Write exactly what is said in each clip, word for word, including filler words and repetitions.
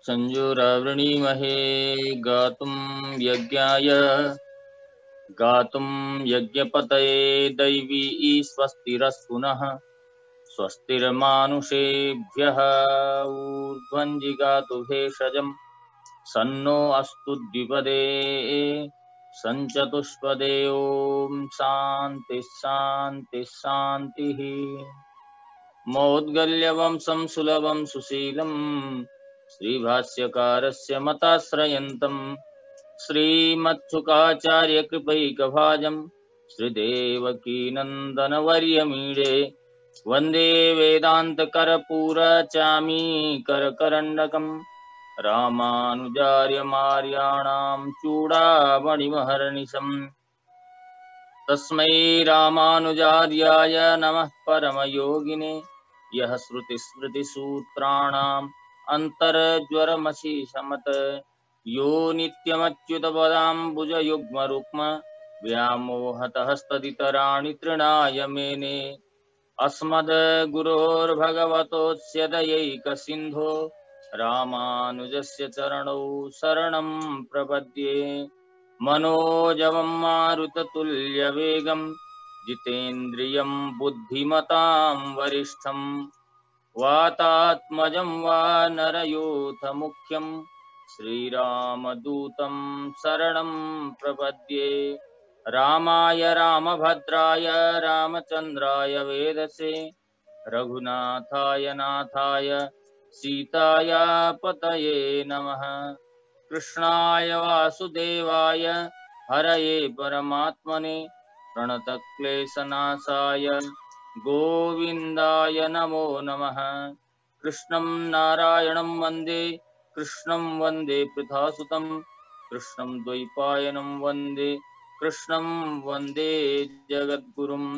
संजुरवृणीमहे गातुं यज्ञाय गातुं यज्ञपतये दैवी स्वस्तिरस्तु नः स्वस्तिर्मानुषेभ्यः ऊर्ध्वं जिगातु भेषजम् सन्नो अस्तु द्विपदे संचतुष्पदे ओम शांति शांति शांतिः। मौद्गल्यवं संसुलभं सुशीलं श्रीभाष्यकारस्य मताश्रयन्तं श्रीमत्सुकाचार्यकृपैकभाजं श्रीदेवकीनन्दनवर्यमीडे वन्दे वेदान्तकर्पूरचामी करकरण्डकम् रामानुजार्यमार्याणां चूडामणिमहर्निशम् तस्मै रामानुजार्याय नमः परमयोगिने यः श्रुतिस्मृतिसूत्राणाम् अन्तर्ज्वरमशीषमत् यो नित्यमच्युतपदाम्बुजयुग्मरुक्म व्यामोहतहस्तदितराणि तृणाय मेने अस्मद्गुरोर्भगवतोऽस्य दयैकसिन्धो रामानुजस्य चरणौ शरणं प्रपद्ये। मनोजवं मारुततुल्यवेगं जितेन्द्रियं बुद्धिमतां वरिष्ठं वातात्मजं वानरयूथमुख्यं श्रीरामदूतं शरणं प्रपद्ये। रामाय रामभद्राय रामचन्द्राय वेदसे रघुनाथाय नाथाय सीताया पतये नमः। कृष्णाय वासुदेवाय हरये परमात्मने प्रणतक्लेशनाशाय गोविन्दाय नमो नमः। कृष्णं नारायणं वन्दे कृष्णं वन्दे पृथासुतं कृष्णं द्वैपायनं वन्दे कृष्णं वन्दे जगद्गुरुम्।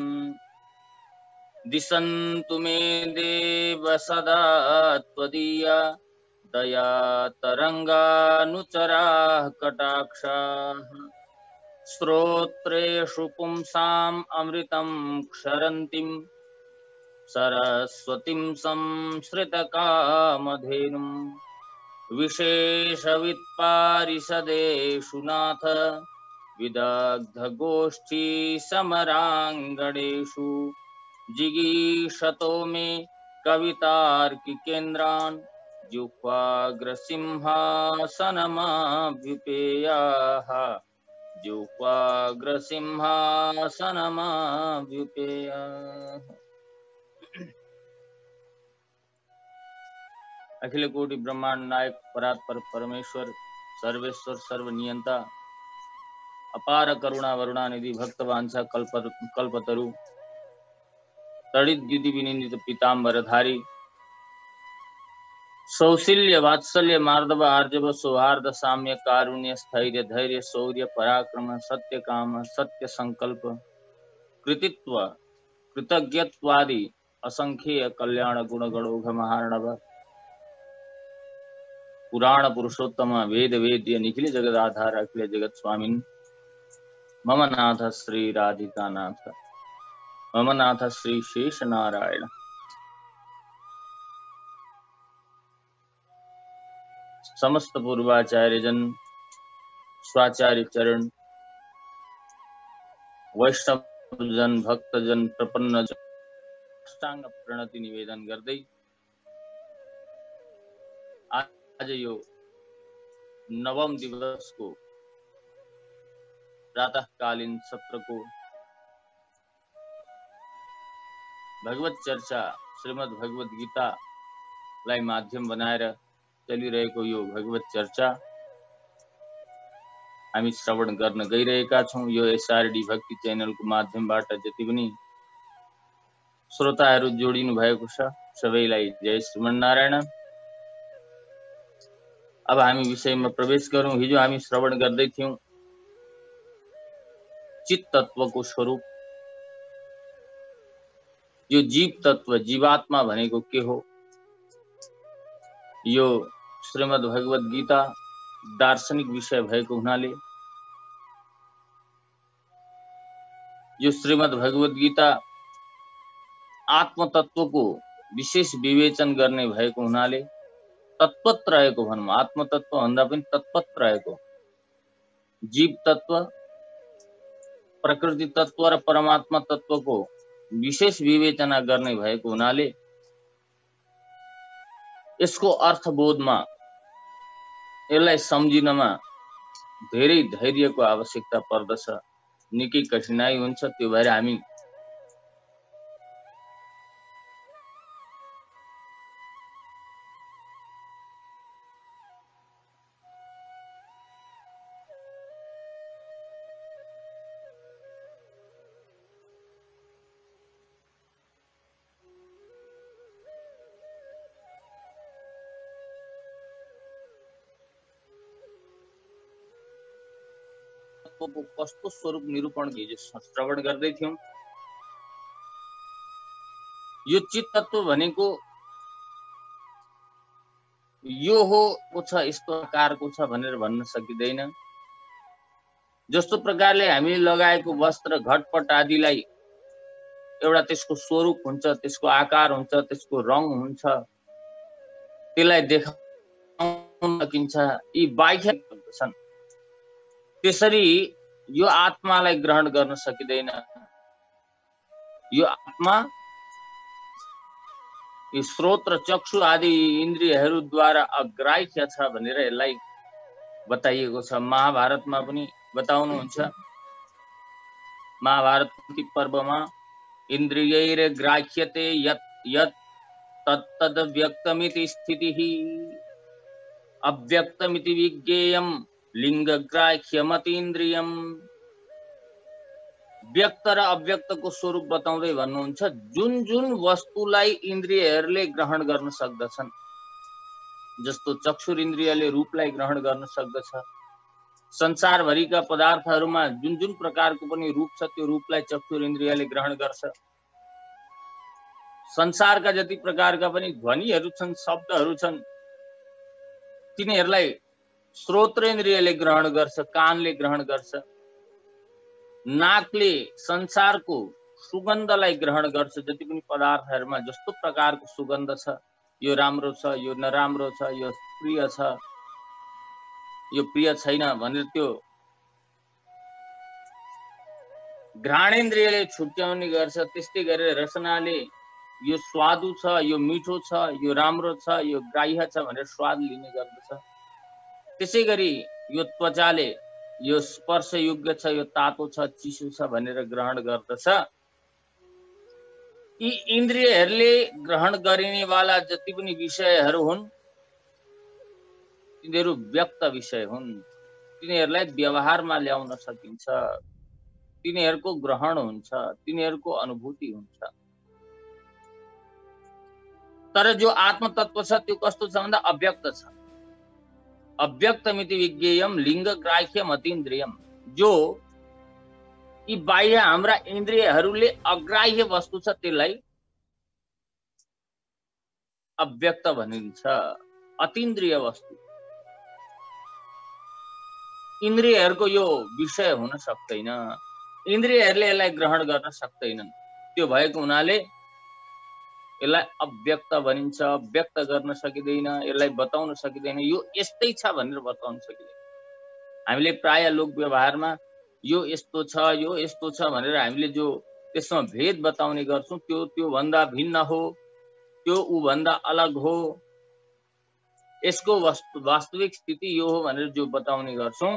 दिशन्तु मे देव सदा त्वदीया दया तरंगानुचराः कटाक्षाः श्रोत्रेषु पुंसाम् अमृतं क्षरन्तीं सरस्वतीं संश्रितकामधेनुं विशेषवित्पारिषदेषु नाथ विदग्धगोष्ठी समराङ्गणेषु जिगीषतो मे कवितार्किकेन्द्रान् जुह्वाग्रसिंहासनमाभ्युपेयाः जुह्वाग्रसिंहासनमाभ्युपेयाः। अखिल कोटि ब्रह्मांड नायक परात्पर परमेश्वर सर्वेश्वर सर्वनियंता अपार करुणा वरुणानिधि भक्त वांछा कल्प कल्पतरु तड़ित द्युति विनिंदित पीतांबरधारी सौशील्य वात्सल्य मार्दव आर्जव सौहार्द साम्य कारुण्य स्थैर्य धैर्य शौर्य पराक्रम सत्य काम सत्य संकल्प कृतित्व कृतज्ञत्वादि असंख्य कल्याण गुण गणोघ महार्णव पुराण पुरुषोत्तम वेद वेद्य निखिल जगदाधार अखिल जगत स्वामिन् मम नाथ श्री राधिका नाथ मम नाथ श्री शेष नारायण। समस्त पूर्वाचार्य जन स्वाचार्य चरण वैष्णव जन भक्त जन प्रपन्न जन अष्टांग प्रणति निवेदन गर्दै आज यो नवम दिवस को प्रातःकालीन सत्र को भगवत चर्चा श्रीमद् भगवत गीता लाई माध्यम बनाएर चलिरहेको यो भगवत चर्चा हामी श्रवण गर्न गइरहेका छौं। यो एसआरडी भक्ति च्यानलको माध्यमबाट जति पनि श्रोताहरू जोडिनु भएको छ सबैलाई जय श्रीमन्नारायण। अब हामी विषयमा प्रवेश गरौं। हिजो हामी श्रवण गर्दै थियौं चित तत्वको स्वरूप। यो जीव तत्व जीवात्मा भनेको के हो? यो श्रीमद् भगवत गीता दार्शनिक विषय भएको हुनाले यो श्रीमद् भगवत गीता आत्म तत्वको विशेष विवेचन गर्ने भएको हुनाले तत्वत रहेको भनौँ, आत्मतत्व भन्दा पनि तत्वत रहेको जीव तत्व, प्रकृति तत्व र परमात्मा तत्वको विशेष विवेचना गर्ने भएको हुनाले यसको अर्थबोधमा, यसलाई सम्झिनमा धेरै धैर्यको आवश्यकता पर्दछ, निकै कठिनाइ हुन्छ। त्यो भएर हामी को कस्तो स्वरूप निरूपण हिजो श्रवण गर्दै थियौं। यो चित्त तत्व भनेको यो हो को छ, यस्तो आकारको छ भनेर भन्न सकिँदैन। जस्तो प्रकारले हामीले लगाएको वस्त्र, घटपट आदिलाई एउटा त्यसको स्वरूप हुन्छ, त्यसको आकार हुन्छ, त्यसको रङ हुन्छ, त्यसलाई देखाउन सकिन्छ, यी बाह्य छन्। त्यसरी यो आत्मालाई ग्रहण गर्न सकिँदैन। यो आत्मा यी श्रोत र चक्षु आदि इन्द्रियहरूद्वारा अग्राह्य छ भनेर यसलाई बताइएको छ। महाभारतमा पनि बताउनुहुन्छ। महाभारत पर्वमा इन्द्रियैर्ग्राह्यते यत् यत् तत्तद् व्यक्तमिति स्थितिः अव्यक्तमिति विज्ञेयम् लिङ्गग्राह्यमतीन्द्रियम्। व्यक्त र अव्यक्तको स्वरूप बताउँदै भन्नुहुन्छ, जुन जुन वस्तुलाई इन्द्रियहरूले ग्रहण गर्न सक्दछन्, जस्तो चक्षुर इन्द्रियले रूपलाई ग्रहण गर्न सक्दछ, संसारभरिका पदार्थहरूमा जुन जुन प्रकारको पनि रूप छ त्यो रूपलाई चक्षुर इन्द्रियले ग्रहण गर्छ। संसारका जति प्रकारका पनि ध्वनिहरू छन्, शब्दहरू छन्, तिनीहरूलाई श्रोत्रेन्द्रियले ग्रहण गर्छ, कानले ग्रहण गर्छ। नाकले संसारको सुगन्धलाई ग्रहण गर्छ। जति पनि पदार्थहरूमा जस्तो प्रकारको सुगन्ध छ, यो राम्रो छ, यो नराम्रो छ, यो प्रिय छ, यो प्रिय छैन भनेर त्यो घ्राणेन्द्रियले छुट्याउने गर्छ। त्यस्तै गरेर रसनाले यो स्वादु छ, यो मिठो छ, यो राम्रो छ, यो ग्राह्य छ भनेर स्वाद लिने गर्दछ। त्यसै गरी यो त्वचाले यो स्पर्श योग्य छ, यो तातो छ, चिसो छ भनेर ग्रहण गर्दछ। यी इन्द्रियहरूले ग्रहण गरिने वाला जति पनि विषयहरू हुन् तिनीहरू व्यक्त विषय हुन्। तिनीहरूलाई व्यवहारमा ल्याउन सकिन्छ, तिनीहरूको ग्रहण हुन्छ, तिनीहरूको अनुभूति हुन्छ। तर जो आत्मतत्व छ त्यो कस्तो छ भन्दा अव्यक्त छ। अव्यक्तमिति विज्ञेयम् लिङ्गग्राह्यम् अतीन्द्रियम्। जो यी बाह्य हाम्रा इन्द्रियहरूले अग्राह्य वस्तु छ त्यसलाई अव्यक्त भनिन्छ। अतीन्द्रिय वस्तु इन्द्रियहरूको यो विषय हुन सक्दैन, इन्द्रियहरूले यसलाई ग्रहण गर्न सक्दैनन्। त्यो भएको हुनाले यसलाई अव्यक्त भनिन्छ। व्यक्त गर्न सकिँदैन, यसलाई बताउन सकिँदैन, यो यस्तै छ भनेर बताउन सकिँदैन। हामीले प्राय लोक व्यवहारमा यो यस्तो छ, यो यस्तो छ भनेर हामीले जो त्यसमा भेद बताउने गर्छौं, त्यो त्यो भन्दा भिन्न हो, त्यो ऊ भन्दा अलग हो, यसको वस्तु वास्तविक स्थिति यो हो भनेर जो बताउने गर्छौं,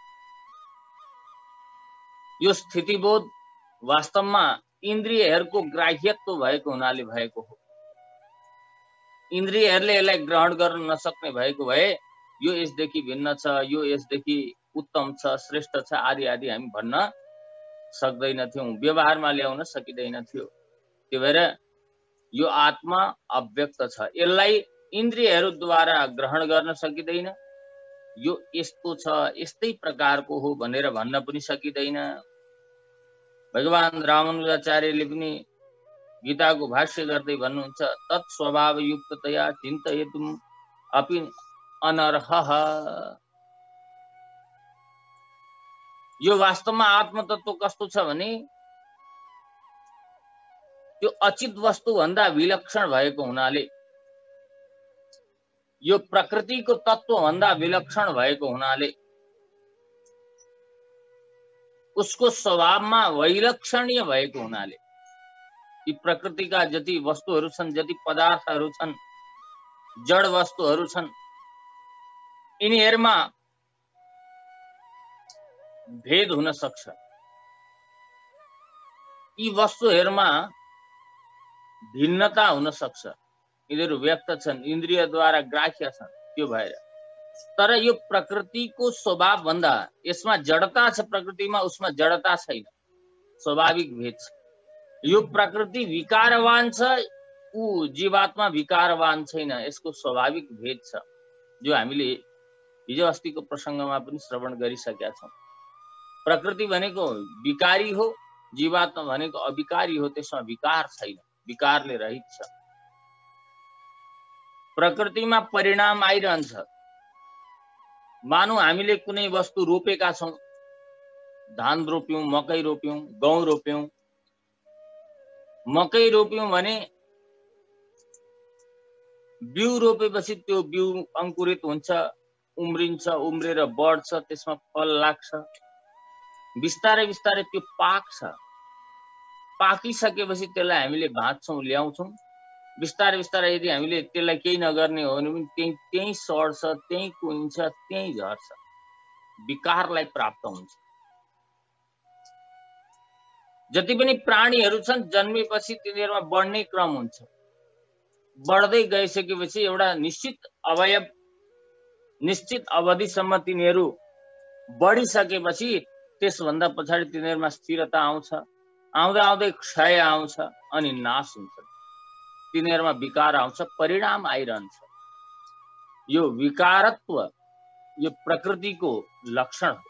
यो स्थितिबोध वास्तवमा इन्द्रियहरूको ग्राह्यत्व भएको हुनाले भएको हो। इन्द्रियहरूले यसलाई ग्रहण गर्न नसक्ने भएको भए यो यसदेखि भिन्न छ, यो यसदेखि उत्तम छ, श्रेष्ठ छ आदि आदि हामी भन्न सक्दैनथ्यौं, व्यवहारमा ल्याउन सकिँदैन थियो। त्यही भएर यो आत्मा अव्यक्त छ, यसलाई इन्द्रियहरूद्वारा ग्रहण गर्न सकिँदैन। यो यस्तो छ, यस्तै प्रकारको हो भनेर भन्न पनि सकिँदैन। भगवान रामानुजाचार्यले पनि गीताको भाष्य गर्दै भन्नुहुन्छ, तत् स्वभाव युक्ततया चिन्तयितुम् अपि अनर्हः। यो वास्तवमा आत्मतत्व कस्तो छ भने त्यो अचित वस्तु भन्दा विलक्षण भएको हुनाले यो प्रकृतिको तत्त्वभन्दा विलक्षण भएको हुनाले उसको स्वभावमा वैलक्षण्य भएको हुनाले यी प्रकृतिका जति वस्तुहरू छन्, जति पदार्थहरू छन्, जड वस्तुहरू छन्, यिनीहरूमा भेद हुन सक्छ। यी वस्तुहरूमा भिन्नता हुन सक्छ, यिनीहरू व्यक्त छन्, इन्द्रियद्वारा ग्राह्य छन्, त्यो भएर। तर यो प्रकृतिको स्वभाव भन्दा यसमा जडता छ, प्रकृतिमा उसमा जडता छैन, स्वाभाविक भेद छ। यो प्रकृति विकारवान छ, ऊ जीवात्मा विकारवान छैन, यसको स्वाभाविक भेद छ, जो हामीले हिजो अस्तिको प्रसङ्गमा पनि श्रवण गरिसकेका छौँ। प्रकृति भनेको विकारी हो, जीवात्मा भनेको अविकारी हो, त्यसमा विकार छैन, विकारले रहित छ। प्रकृतिमा परिणाम आइरहन्छ। मानौ हामीले कुनै वस्तु रोपेका छौँ, धान रोप्यौं, मकै रोप्यौं, गहुँ रोप्यौं। मकै रोप्यौं भने बिउ रोपेपछि त्यो बिउ अंकुरित हुन्छ, उम्रिन्छ, उम्रेर बढ्छ, त्यसमा फल लाग्छ, बिस्तारै बिस्तारै त्यो पाक्छ। पाकिसकेपछि त्यसलाई हामीले भाँच्छौं, ल्याउँछौं। बिस्तारै बिस्तारै यदि हामीले त्यसलाई केही नगर्ने हो भने पनि त्यही त्यही सड्छ, त्यही कुहिन्छ, त्यही झर्छ, विकारलाई प्राप्त हुन्छ। जति पनि प्राणीहरू छन्, जन्मेपछि तिनीहरूमा बढ्ने क्रम हुन्छ। बढ्दै गइसकेपछि एउटा निश्चित अवयव, निश्चित अवधिसम्म तिनीहरू बढिसकेपछि त्यसभन्दा पछाडि तिनीहरूमा स्थिरता आउँछ। आउँदा आउँदै क्षय आउँछ अनि नाश हुन्छ। तिनीहरूमा विकार आउँछ, परिणाम आइरहन्छ। यो विकारत्व यो प्रकृतिको लक्षण हो।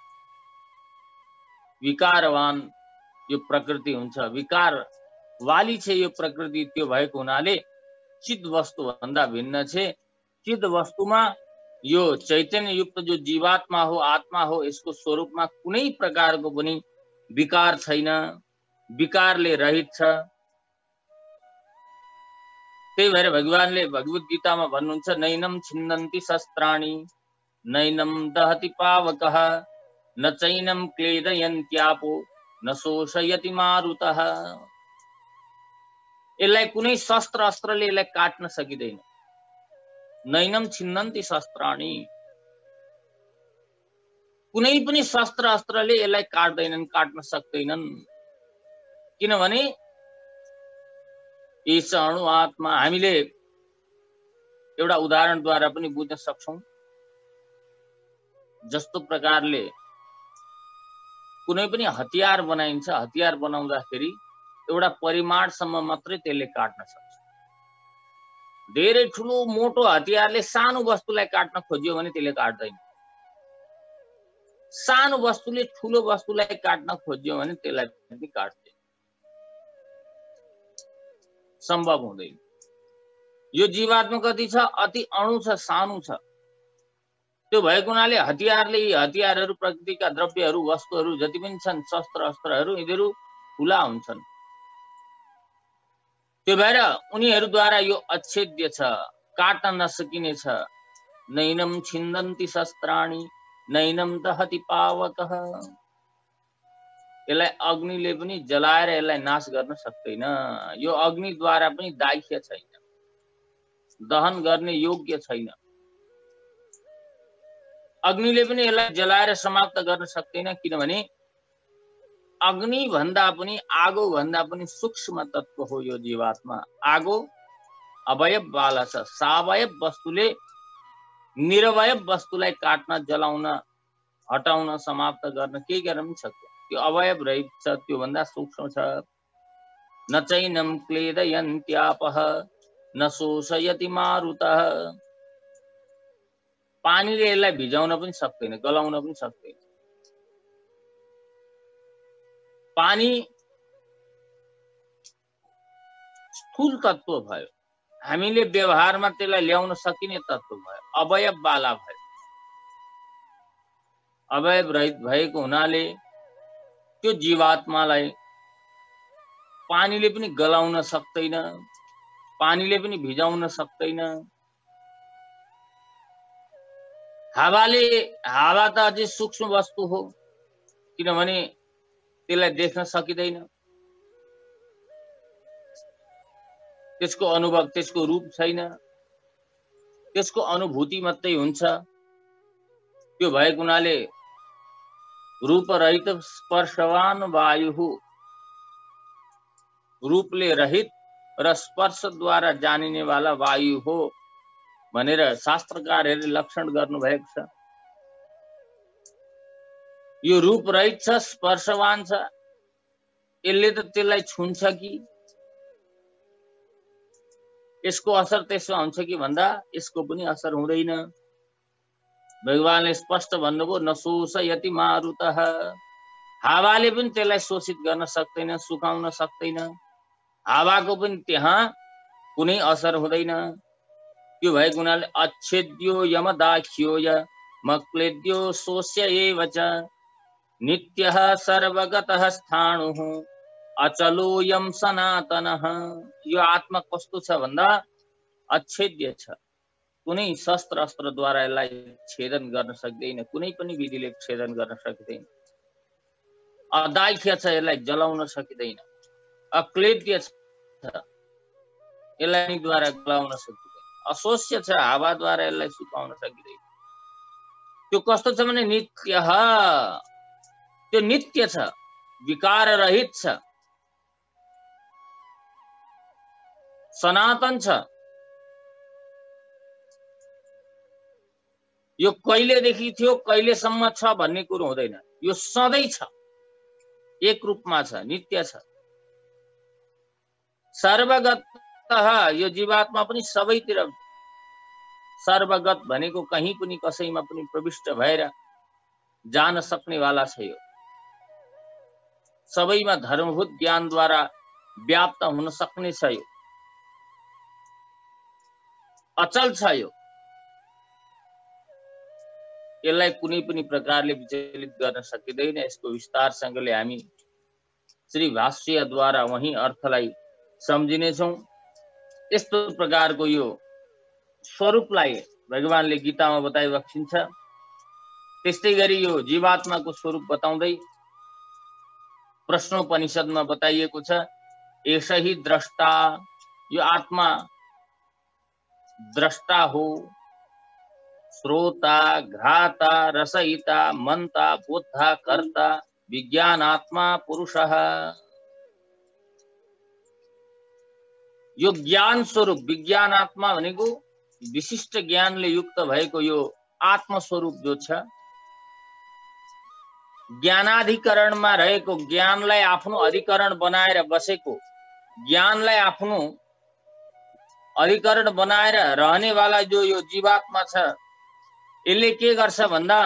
विकारवान यो प्रकृति हुन्छ, विकार वाली छ यो प्रकृति। त्यो भएको हुनाले चिद वस्तु भन्दा भिन्न छ। चिद वस्तुमा यो चैतन्य युक्त जो जीवात्मा हो, आत्मा हो, यसको स्वरूपमा कुनै प्रकारको पनि विकार छैन, विकारले रहित छ। त्यही भएर भगवानले भगवत गीतामा भन्नुहुन्छ, नैनम छिन्दन्ति शस्त्राणि नैनम दहति पावकः न चैनम क्लेदयन्त्यापो न शोषयति मारुतः। यसलाई कुनै शस्त्र अस्त्रले यसलाई काट्न सकिँदैन। नैनम छिन्दन्ति शस्त्राणि, कुनै पनि शस्त्र अस्त्रले यसलाई काट्दैनन्, काट्न सक्दैनन्। किनभने यस अणु आत्मा, हामीले एउटा उदाहरणद्वारा पनि बुझ्न सक्छौं। जस्तो प्रकारले कुनै पनि हतियार बनाइन्छ, हतियार बनाउँदाखेरि एउटा परिमाणसम्म मात्रै त्यसले काट्न सक्छ। धेरै ठुलो मोटो हतियारले सानो वस्तुलाई काट्न खोज्यो भने त्यसले काट्दैन। सानो वस्तुले ठुलो वस्तुलाई काट्न खोज्यो भने त्यसलाई पनि काट्दैन, सम्भव हुँदैन। यो जीवात्मा कति छ? अति अणु छ, सानो छ। त्यो भएको हुनाले हतियारले, यी हतियारहरू, प्रकृतिका द्रव्यहरू, वस्तुहरू जति पनि छन्, शस्त्र अस्त्रहरू, यिनीहरू ठुला हुन्छन्। त्यो भएर उनीहरूद्वारा यो अच्छेद्य छ, काट्न नसकिने छ। नैनम छिन्दन्ति शस्त्राणि नैनम दहति पावकः। यसलाई अग्निले पनि जलाएर यसलाई नाश गर्न सक्दैन। यो अग्निद्वारा पनि दाह्य छैन, दहन गर्ने योग्य छैन। अग्निले पनि यसलाई जलाएर समाप्त गर्न सक्दैन, किनभने अग्नि भन्दा पनि, आगो भन्दा पनि सूक्ष्म तत्व हो यो जीवात्मा। आगो अवयव वाला छ। सावयव वस्तुले निरवयव वस्तुलाई काट्न, जलाउन, हटाउन, समाप्त गर्न, केही गर्न पनि सक्छ। त्यो अवयव रहित छ, त्यो भन्दा सूक्ष्म छ। न चैनम क्लेदयन्त्यापः न शोषयति मारुतः। पानीले यसलाई भिजाउन पनि सक्दैन, गलाउन पनि सक्दैन। पानी स्थूल तत्व भयो, हामीले व्यवहारमा त्यसलाई ल्याउन सकिने तत्व भयो, अवयव वाला भयो। अवयव रहित भएको हुनाले त्यो जीवात्मालाई पानीले पनि गलाउन सक्दैन, पानीले पनि भिजाउन सक्दैन। हावाले हावा त अझै सूक्ष्म वस्तु हो, किनभने त्यसलाई देख्न सकिँदैन, त्यसको अनुभव, त्यसको रूप छैन, त्यसको अनुभूति मात्रै हुन्छ। त्यो भएको हुनाले रूप रहित स्पर्शवान वायु, रूपले रहित र स्पर्शद्वारा जानिने वाला वायु हो भनेर शास्त्रकारहरूले लक्षण गर्नु भएको छ। यो रूप रहित छ, स्पर्शवान छ, यसले त त्यसलाई छुन्छ कि यसको असर त्यसमा हुन्छ कि भन्दा यसको पनि असर हुँदैन। भगवानले स्पष्ट भन्नुभयो, न शोषयति मारुतः, हावाले पनि त्यसलाई शोषित गर्न सक्दैन, सुकाउन सक्दैन, हावाको पनि त्यहाँ कुनै असर हुँदैन। त्यो भएको हुनाले अच्छेद्यो यमदाख्यो मक्लेद्यो शोष्य एव च नित्यः सर्वगतः स्थाणुः अचलोयम सनातनः। यो आत्मा कस्तो छ भन्दा अच्छेद्य छ, कुनै शस्त्र अस्त्रद्वारा यसलाई छेदन गर्न सक्दैन, कुनै पनि विधिले छेदन गर्न सकिँदैन। अदाख्य छ, यसलाई जलाउन सकिँदैन। अक्लेद्य छ, यसलाई द्वारा गलाउन सकिँदैन। अशोष्य छ, हावाद्वारा यसलाई सुकाउन सकिँदैन। त्यो कस्तो छ भने नित्य, त्यो नित्य छ, विकार रहित छ, सनातन छ। यो कहिलेदेखि थियो, कहिलेसम्म छ भन्ने कुरो हुँदैन, यो सधैँ छ, एक रूपमा छ, नित्य छ। सर्वगत, यो जीवात्मा पनि सबैतिर, सर्वगत भनेको कहीँ पनि कसैमा पनि प्रविष्ट भएर जान सक्ने वाला छ। यो सबैमा धर्मभूत ज्ञानद्वारा व्याप्त हुन सक्ने छ। यो अचल छ। यो यसलाई कुनै पनि प्रकारले विचलित गर्न सकिँदैन। यसको विस्तारसँगले हामी श्री भाष्यद्वारा वही अर्थलाई सम्झिनेछौँ। यस्तो प्रकारको यो स्वरूपलाई भगवानले गीतामा बताइ बक्सिन्छ। त्यस्तै गरी यो जीवात्माको स्वरूप बताउँदै प्रश्नोपनिषदमा बताइएको छ, एष हि द्रष्टा, यो आत्मा द्रष्टा हो, श्रोता, घ्राता, रसयिता, मंता, बोद्धा, कर्ता, विज्ञानात्मा पुरुषः। यो ज्ञान स्वरूप, विज्ञान आत्मा भनेको विशिष्ट ज्ञानले युक्त भएको यो आत्म स्वरूप जो छ, ज्ञानाधिकरणमा रहेको, ज्ञानलाई आफ्नो अधिकरण बनाएर बसेको, ज्ञानलाई आफ्नो अधिकरण बनाएर रहने वाला जो यो जीवात्मा छ, यसले के गर्छ भन्दा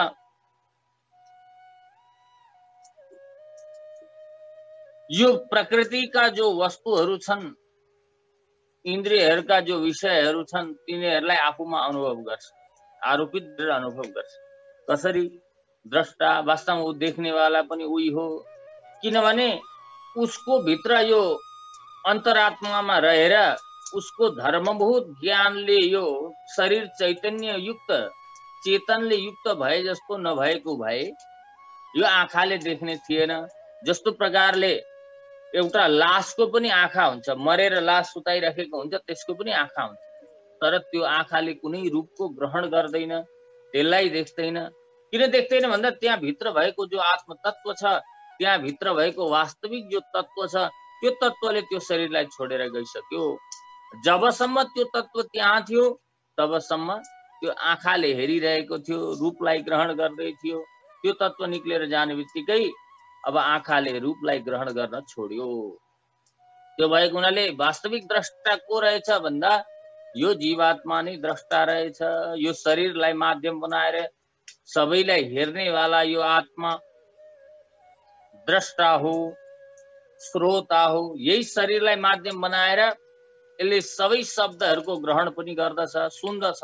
यो प्रकृतिका जो वस्तुहरू छन्, इन्द्रियहरूका जो विषयहरू छन्, तिनीहरूलाई आफूमा अनुभव गर्छ, आरोपित गरेर अनुभव गर्छ। कसरी? द्रष्टा, वास्तवमा ऊ देख्नेवाला पनि उही हो, किनभने उसको भित्र यो अन्तरात्मामा रहेर उसको धर्मभूत ज्ञानले यो शरीर चैतन्य युक्त, चेतनले युक्त भए जस्तो नभएको भए यो आँखाले देख्ने थिएन। जस्तो प्रकारले एउटा लासको पनि आँखा हुन्छ, मरेर लास सुताइराखेको हुन्छ, त्यसको पनि आँखा हुन्छ, तर त्यो आँखाले कुनै रूपको ग्रहण गर्दैन, त्यसलाई देख्दैन। किन देख्दैन भन्दा त्यहाँ भित्र भएको जो आत्म तत्व छ, त्यहाँ भित्र भएको वास्तविक जो तत्व छ, त्यो तत्वले त्यो शरीरलाई छोडेर गइसक्यो। जबसम्म त्यो तत्व त्यहाँ थियो तबसम्म त्यो आँखाले हेरिरहेको थियो, रूपलाई ग्रहण गर्दै थियो। त्यो तत्व निक्लेर जाने बित्तिकै अब आँखाले रूपलाई ग्रहण गर्न छोड्यो। त्यो भएको हुनाले वास्तविक द्रष्टा को रहेछ भन्दा यो जीवात्मा नै द्रष्टा रहेछ। यो शरीरलाई माध्यम बनाएर सबैलाई हेर्ने वाला यो आत्मा द्रष्टा हो, श्रोता हो। यही शरीरलाई माध्यम बनाएर यसले सबै शब्दहरूको ग्रहण पनि गर्दछ, सुन्दछ।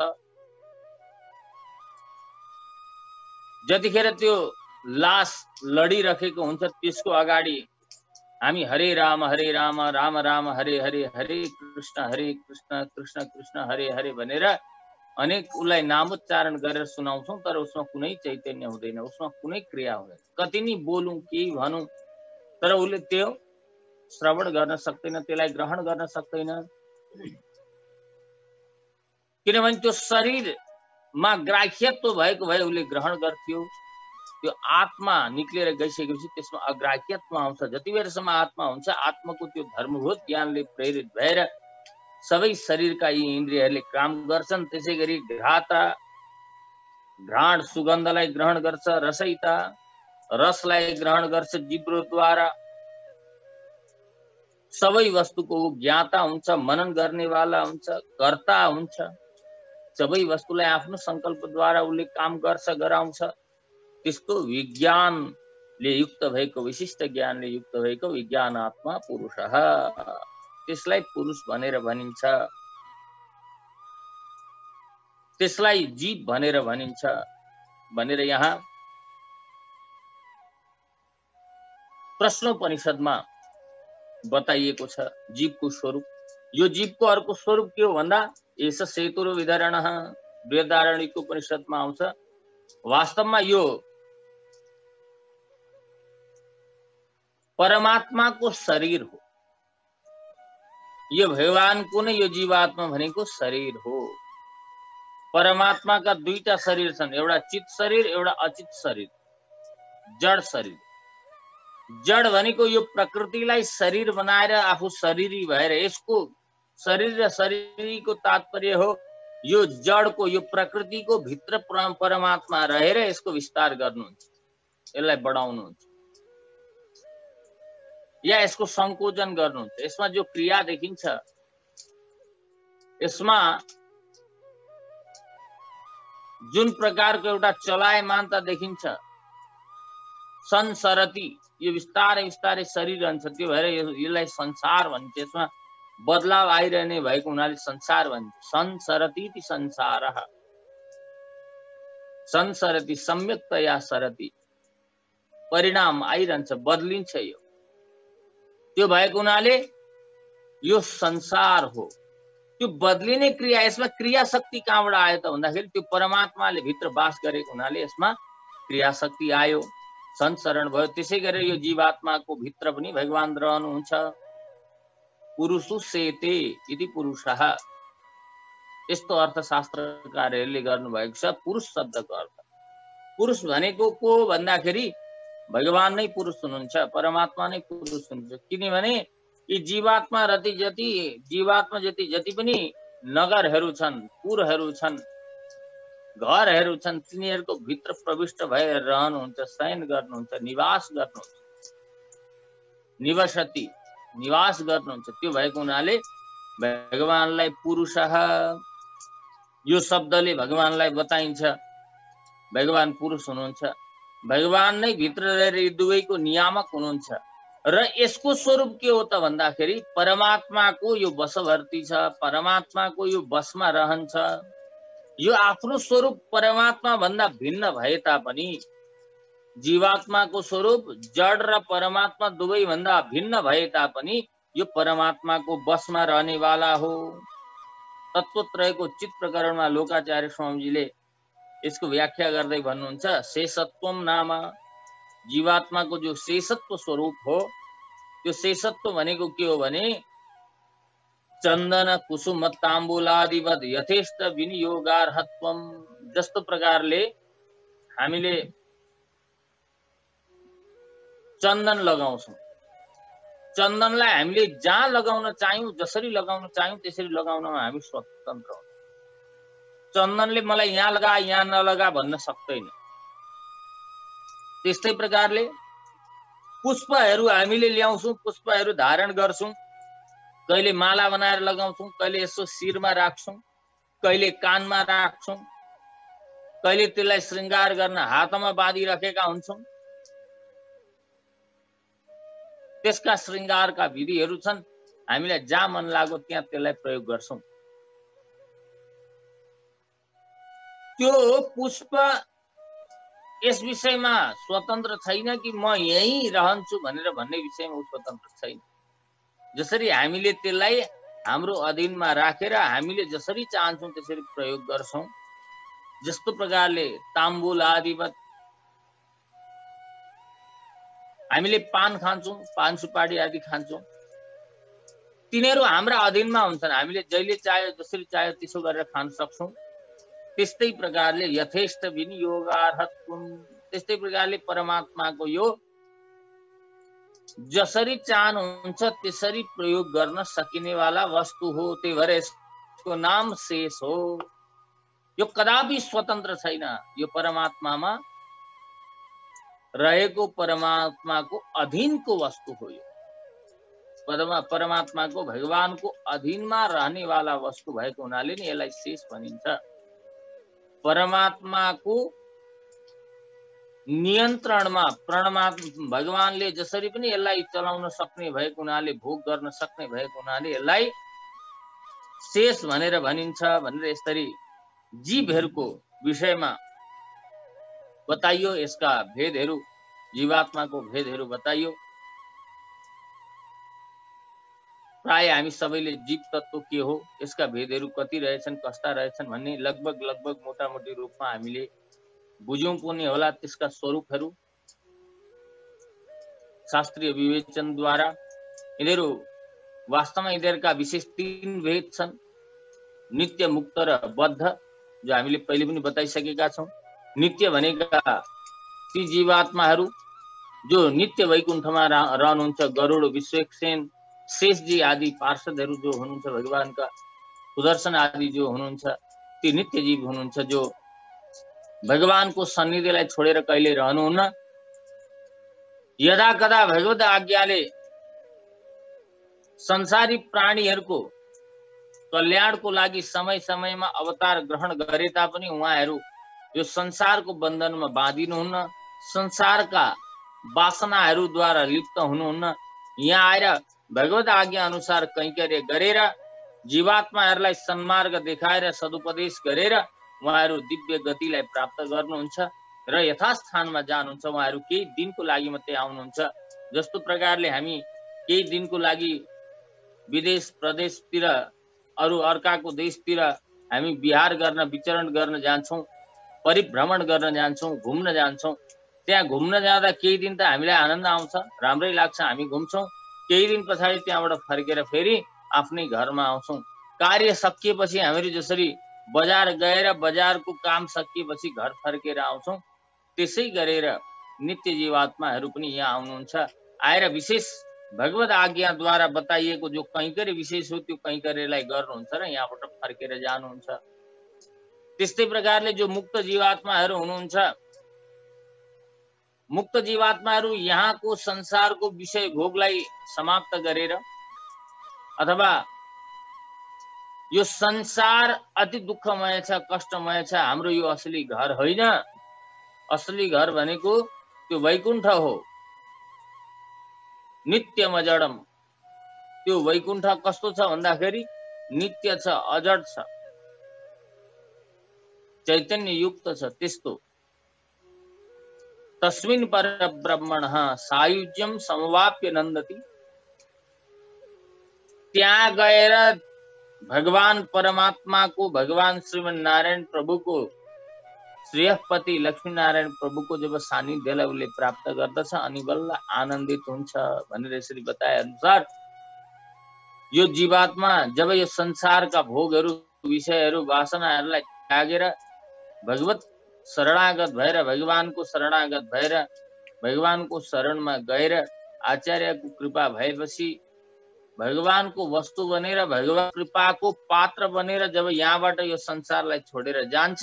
जतिखेर त्यो लास लडिरहेको हुन्छ त्यसको अगाडि हामी हरे राम हरे राम राम राम हरे हरे हरे कृष्ण हरे कृष्ण कृष्ण कृष्ण हरे हरे भनेर अनेक उसलाई नामोच्चारण गरेर सुनाउँछौं तर उसमा कुनै चैतन्य हुँदैन, उसमा कुनै क्रिया हुँदैन। कति नि बोलौं केही भनौं तर उसले त्यो श्रवण गर्न सक्दैन, त्यसलाई ग्रहण गर्न सक्दैन। किनभने त्यो शरीरमा ग्राह्यत्व भएको भए उसले ग्रहण गर्थ्यो। त्यो आत्मा निक्लेर गइसकेपछि त्यसमा अग्राह्यत्व आउँछ। जति बेरसम्म आत्मा हुन्छ, आत्माको त्यो धर्मभूत ज्ञानले प्रेरित भएर सबै शरीरका यी इन्द्रियहरूले काम गर्छन्। त्यसै गरी घ्राता घ्राण सुगन्धलाई ग्रहण गर्छ, रसैता रसलाई ग्रहण गर्छ जिब्रोद्वारा। सबै वस्तुको ज्ञाता हुन्छ, मनन गर्नेवाला हुन्छ, कर्ता हुन्छ। सबै वस्तुलाई आफ्नो संकल्पद्वारा उसले काम गर्छ, गराउँछ। त्यस्तो विज्ञानले युक्त भएको, विशिष्ट ज्ञानले युक्त भएको विज्ञानात्मा पुरुषः, त्यसलाई पुरुष भनेर भनिन्छ। त्यसलाई जीव भनेर भनिन्छ भनेर यहाँ प्रश्नोपनिषदमा बताइएको छ जीवको स्वरूप। यो जीवको अर्को स्वरूप के हो भन्दा एष सेतुर विधरणः बृहदारण्यक उपनिषदमा आउँछ। वास्तवमा यो परमात्माको शरीर हो। यो भगवानको नै यो जीवात्मा भनेको शरीर हो। परमात्माका दुईटा शरीर छन्, एउटा चित शरीर, एउटा अचित शरीर, जड शरीर। जड भनेको यो प्रकृतिलाई शरीर बनाएर आफू शरीरी भएर, यसको शरीर र शरीरको तात्पर्य हो यो जडको, यो प्रकृतिको भित्र परमात्मा रहेर यसको विस्तार गर्नुहुन्छ, यसलाई बढाउनुहुन्छ या यसको संकोचन गर्नुहुन्छ। यसमा जो क्रिया देखिन्छ, यसमा जुन प्रकारको एउटा चलायमानता देखिन्छ, संसरती, यो विस्तारै विस्तारै शरीर रहन्छ, त्यो भएर यसलाई संसार भनिन्छ। यसमा बदलाव आइरहने भएको हुनाले संसार भनिन्छ। संसरती ति संसारः, संसरती सम्यक्तया सरती, परिणाम आइरहन्छ, बदलिन्छ। यो त्यो भएको हुनाले यो संसार हो। त्यो बदलिने क्रिया, यसमा क्रिया शक्ति कहाँबाट आयो त भन्दाखेरि त्यो परमात्माले भित्र वास गरेको हुनाले यसमा क्रिया शक्ति आयो, संसरण भयो। त्यसै गरेर यो जीवात्माको भित्र पनि भगवान रहनुहुन्छ। पुरुषु सेते इति पुरुषः, यस्तो अर्थ शास्त्रकारहरूले गर्नुभएको छ पुरुष शब्दको अर्थ। पुरुष भनेको को भन्दाखेरि भगवान नै पुरुष हुनुहुन्छ, परमात्मा नै पुरुष हुनुहुन्छ। किनभने यी जीवात्मा रति जति जीवात्मा जति जति पनि नगरहरू छन्, पुरहरू छन्, घरहरू छन्, तिनीहरूको भित्र प्रविष्ट भएर रहनुहुन्छ, शयन गर्नुहुन्छ, निवास गर्नुहुन्छ। निवसति, निवास गर्नुहुन्छ। त्यो भएको हुनाले भगवानलाई पुरुषः, यो शब्दले भगवानलाई बताइन्छ भगवान पुरुष हुनुहुन्छ। भगवान नै भित्र रहेर यी दुवैको नियामक हुनुहुन्छ। र यसको स्वरूप के हो त भन्दाखेरि परमात्माको यो वशवर्ती छ, परमात्माको यो वशमा रहन्छ। यो आफ्नो स्वरूप परमात्मा भन्दा भिन्न भए तापनि, जीवात्माको स्वरूप जड र परमात्मा दुवै भन्दा भिन्न भए तापनि यो परमात्माको वशमा रहनेवाला हो। तत्वत्रयको चित प्रकरणमा लोकाचार्य स्वामीजीले यसको व्याख्या गर्दै भन्नुहुन्छ, शेषत्वम नाम, जीवात्माको जो शेषत्व स्वरूप हो, त्यो शेषत्व भनेको के हो भने चन्दन कुसुम ताम्बूलादिवद यथेष्ट विनियोगार्हत्वम। जस्तो प्रकारले हामीले चन्दन लगाउँछौं, चन्दनलाई हामीले जहाँ लगाउन चाह्यौं, जसरी लगाउन चाह्यौं त्यसरी लगाउनमा हामी स्वतन्त्र हौं। चन्दनले मलाई यहाँ लगा यहाँ नलगा भन्न सक्दैन। त्यस्तै प्रकारले पुष्पहरू हामीले ल्याउँछौं, पुष्पहरू धारण गर्छौं, कहिले माला बनाएर लगाउँछौं, कहिले यसो शिरमा राख्छौं, कहिले कानमा राख्छौं, कहिले त्यसलाई श्रृंगार गर्न हातमा बाँधिराखेका हुन्छौं। त्यसका श्रृंगारका विधिहरू छन्, हामीलाई जहाँ मन लाग्यो त्यहाँ त्यसलाई प्रयोग गर्छौं। त्यो पुष्प यस विषयमा स्वतन्त्र छैन कि म यही रहन्छु भनेर भन्ने विषयमा स्वतन्त्र छैन। जसरी हामीले त्यसलाई हाम्रो अधीनमा राखेर हामीले जसरी चाहन्छौं त्यसरी प्रयोग गर्छौं। जस्तो प्रकारले ताम्बुल आदिवत हामीले पान खान्छौं, पान सुपारी आदि खान्छौं, तिनीहरू हाम्रा अधीनमा हुन्छन्। हामीले जहिले चाह्यो जसरी चाह्यो त्यसो गरेर खान सक्छौं। त्यस्तै प्रकारले यथेष्ट विनियोगार्थत्वम, त्यस्तै प्रकारले परमात्माको यो जसरी चाहनुहुन्छ त्यसरी प्रयोग गर्न सकिने वाला वस्तु हो। त्यही भएर यसको नाम शेष हो। यो कदापि स्वतन्त्र छैन। यो परमात्मामा रहेको परमात्माको अधीनको वस्तु हो। यो परमा परमात्माको भगवानको अधीनमा रहने वाला वस्तु भएको हुनाले नि यसलाई शेष भनिन्छ। परमात्माको नियन्त्रणमा परमात्मा भगवानले जसरी पनि यसलाई चलाउन सक्ने भएको हुनाले, भोग गर्न सक्ने भएको हुनाले यसलाई शेष भनेर भनिन्छ भनेर यसरी जीवहरूको विषयमा बताइयो। यसका भेदहरू, जीवात्माको भेदहरू बताइयो। प्राय हामी सबैले जीव तत्व के हो, यसका भेदहरू कति रहेछन्, कस्ता रहेछन् भन्ने लगभग लगभग मोटामोटी रूपमा हामीले बुझ्यौं पनि होला। त्यसका स्वरूपहरू शास्त्रीय विवेचनद्वारा यिनीहरू वास्तवमा यिनीहरूका विशेष तीन भेद छन्। नित्य, मुक्त र बद्ध, जो हामीले पहिले पनि बताइसकेका छौं। नित्य भनेका ती जीवात्माहरू जो नित्य वैकुण्ठमा रहनुहुन्छ, गरुड, विश्वेकसेन, शेषजी आदि पार्षदहरू जो हुनुहुन्छ, भगवानका सुदर्शन आदि जो हुनुहुन्छ, ती नित्य जीव हुनुहुन्छ, जो भगवानको सन्निधिलाई छोडेर कहिले रहनुहुन्न। यदा कदा भगवत आज्ञाले संसारी प्राणीहरूको कल्याणको लागि समय समयमा अवतार ग्रहण गरे तापनि उहाँहरू यो संसारको बन्धनमा बाँधिनुहुन्न, संसारका वासनाहरूद्वारा लिप्त हुनुहुन्न। यहाँ आएर भगवत आज्ञा अनुसार कैंकर्य गरेर जीवात्माहरूलाई सन्मार्ग देखाएर सदुपदेश गरेर उहाँहरू दिव्य गतिलाई प्राप्त गर्नुहुन्छ र यथास्थानमा जानुहुन्छ। उहाँहरू केही दिनको लागि मात्रै आउनुहुन्छ। जस्तो प्रकारले हामी केही दिनको लागि विदेश प्रदेशतिर, अरू अर्काको देशतिर हामी विहार गर्न, विचरण गर्न जान्छौं, परिभ्रमण गर्न जान्छौं, घुम्न जान्छौं। त्यहाँ घुम्न जाँदा केही दिन त हामीलाई आनन्द आउँछ, राम्रै लाग्छ, हामी घुम्छौं। केही दिन पछाडि त्यहाँबाट फर्केर फेरि आफ्नै घरमा आउँछौं। कार्य सकिएपछि हामीहरू जसरी बजार गएर बजारको काम सकिएपछि घर फर्केर आउँछौं, त्यसै गरेर नित्य जीवात्माहरू पनि यहाँ आउनुहुन्छ। आएर विशेष भगवत आज्ञाद्वारा बताइएको जो कैंकर्य विशेष हो त्यो कैंकर्यलाई गर्नुहुन्छ र यहाँबाट फर्केर जानुहुन्छ। त्यस्तै प्रकारले जो मुक्त जीवात्माहरू हुनुहुन्छ, मुक्त जीवात्माहरू यहाँको संसारको विषय भोगलाई समाप्त गरेर, अथवा यो संसार अति दुःखमय छ, कष्टमय छ, हाम्रो यो असली घर होइन। असली घर भनेको त्यो वैकुण्ठ हो, नित्यम जडम। त्यो वैकुण्ठ कस्तो छ भन्दाखेरि नित्य छ, अजड छ, चैतन्य युक्त छ। त्यस्तो तस्मिन् परब्रह्मणः सायुज्यम समवाप्य नन्दति। त्यहाँ गएर भगवान परमात्माको, भगवान श्रीमन नारायण प्रभुको, श्रेयपति लक्ष्मी नारायण प्रभुको जब सानिध्यलाई उसले प्राप्त गर्दछ अनि बल्ल आनन्दित हुन्छ भनेर यसरी बताए अनुसार यो जीवात्मा जब यो संसारका भोगहरू, विषयहरू, वासनाहरूलाई त्यागेर भगवत शरणागत भएर, भगवानको शरणागत भएर भगवानको शरणमा गएर आचार्यको कृपा भएपछि भगवानको वस्तु बनेर, भगवान कृपाको पात्र बनेर जब यहाँबाट यो संसारलाई छोडेर जान्छ,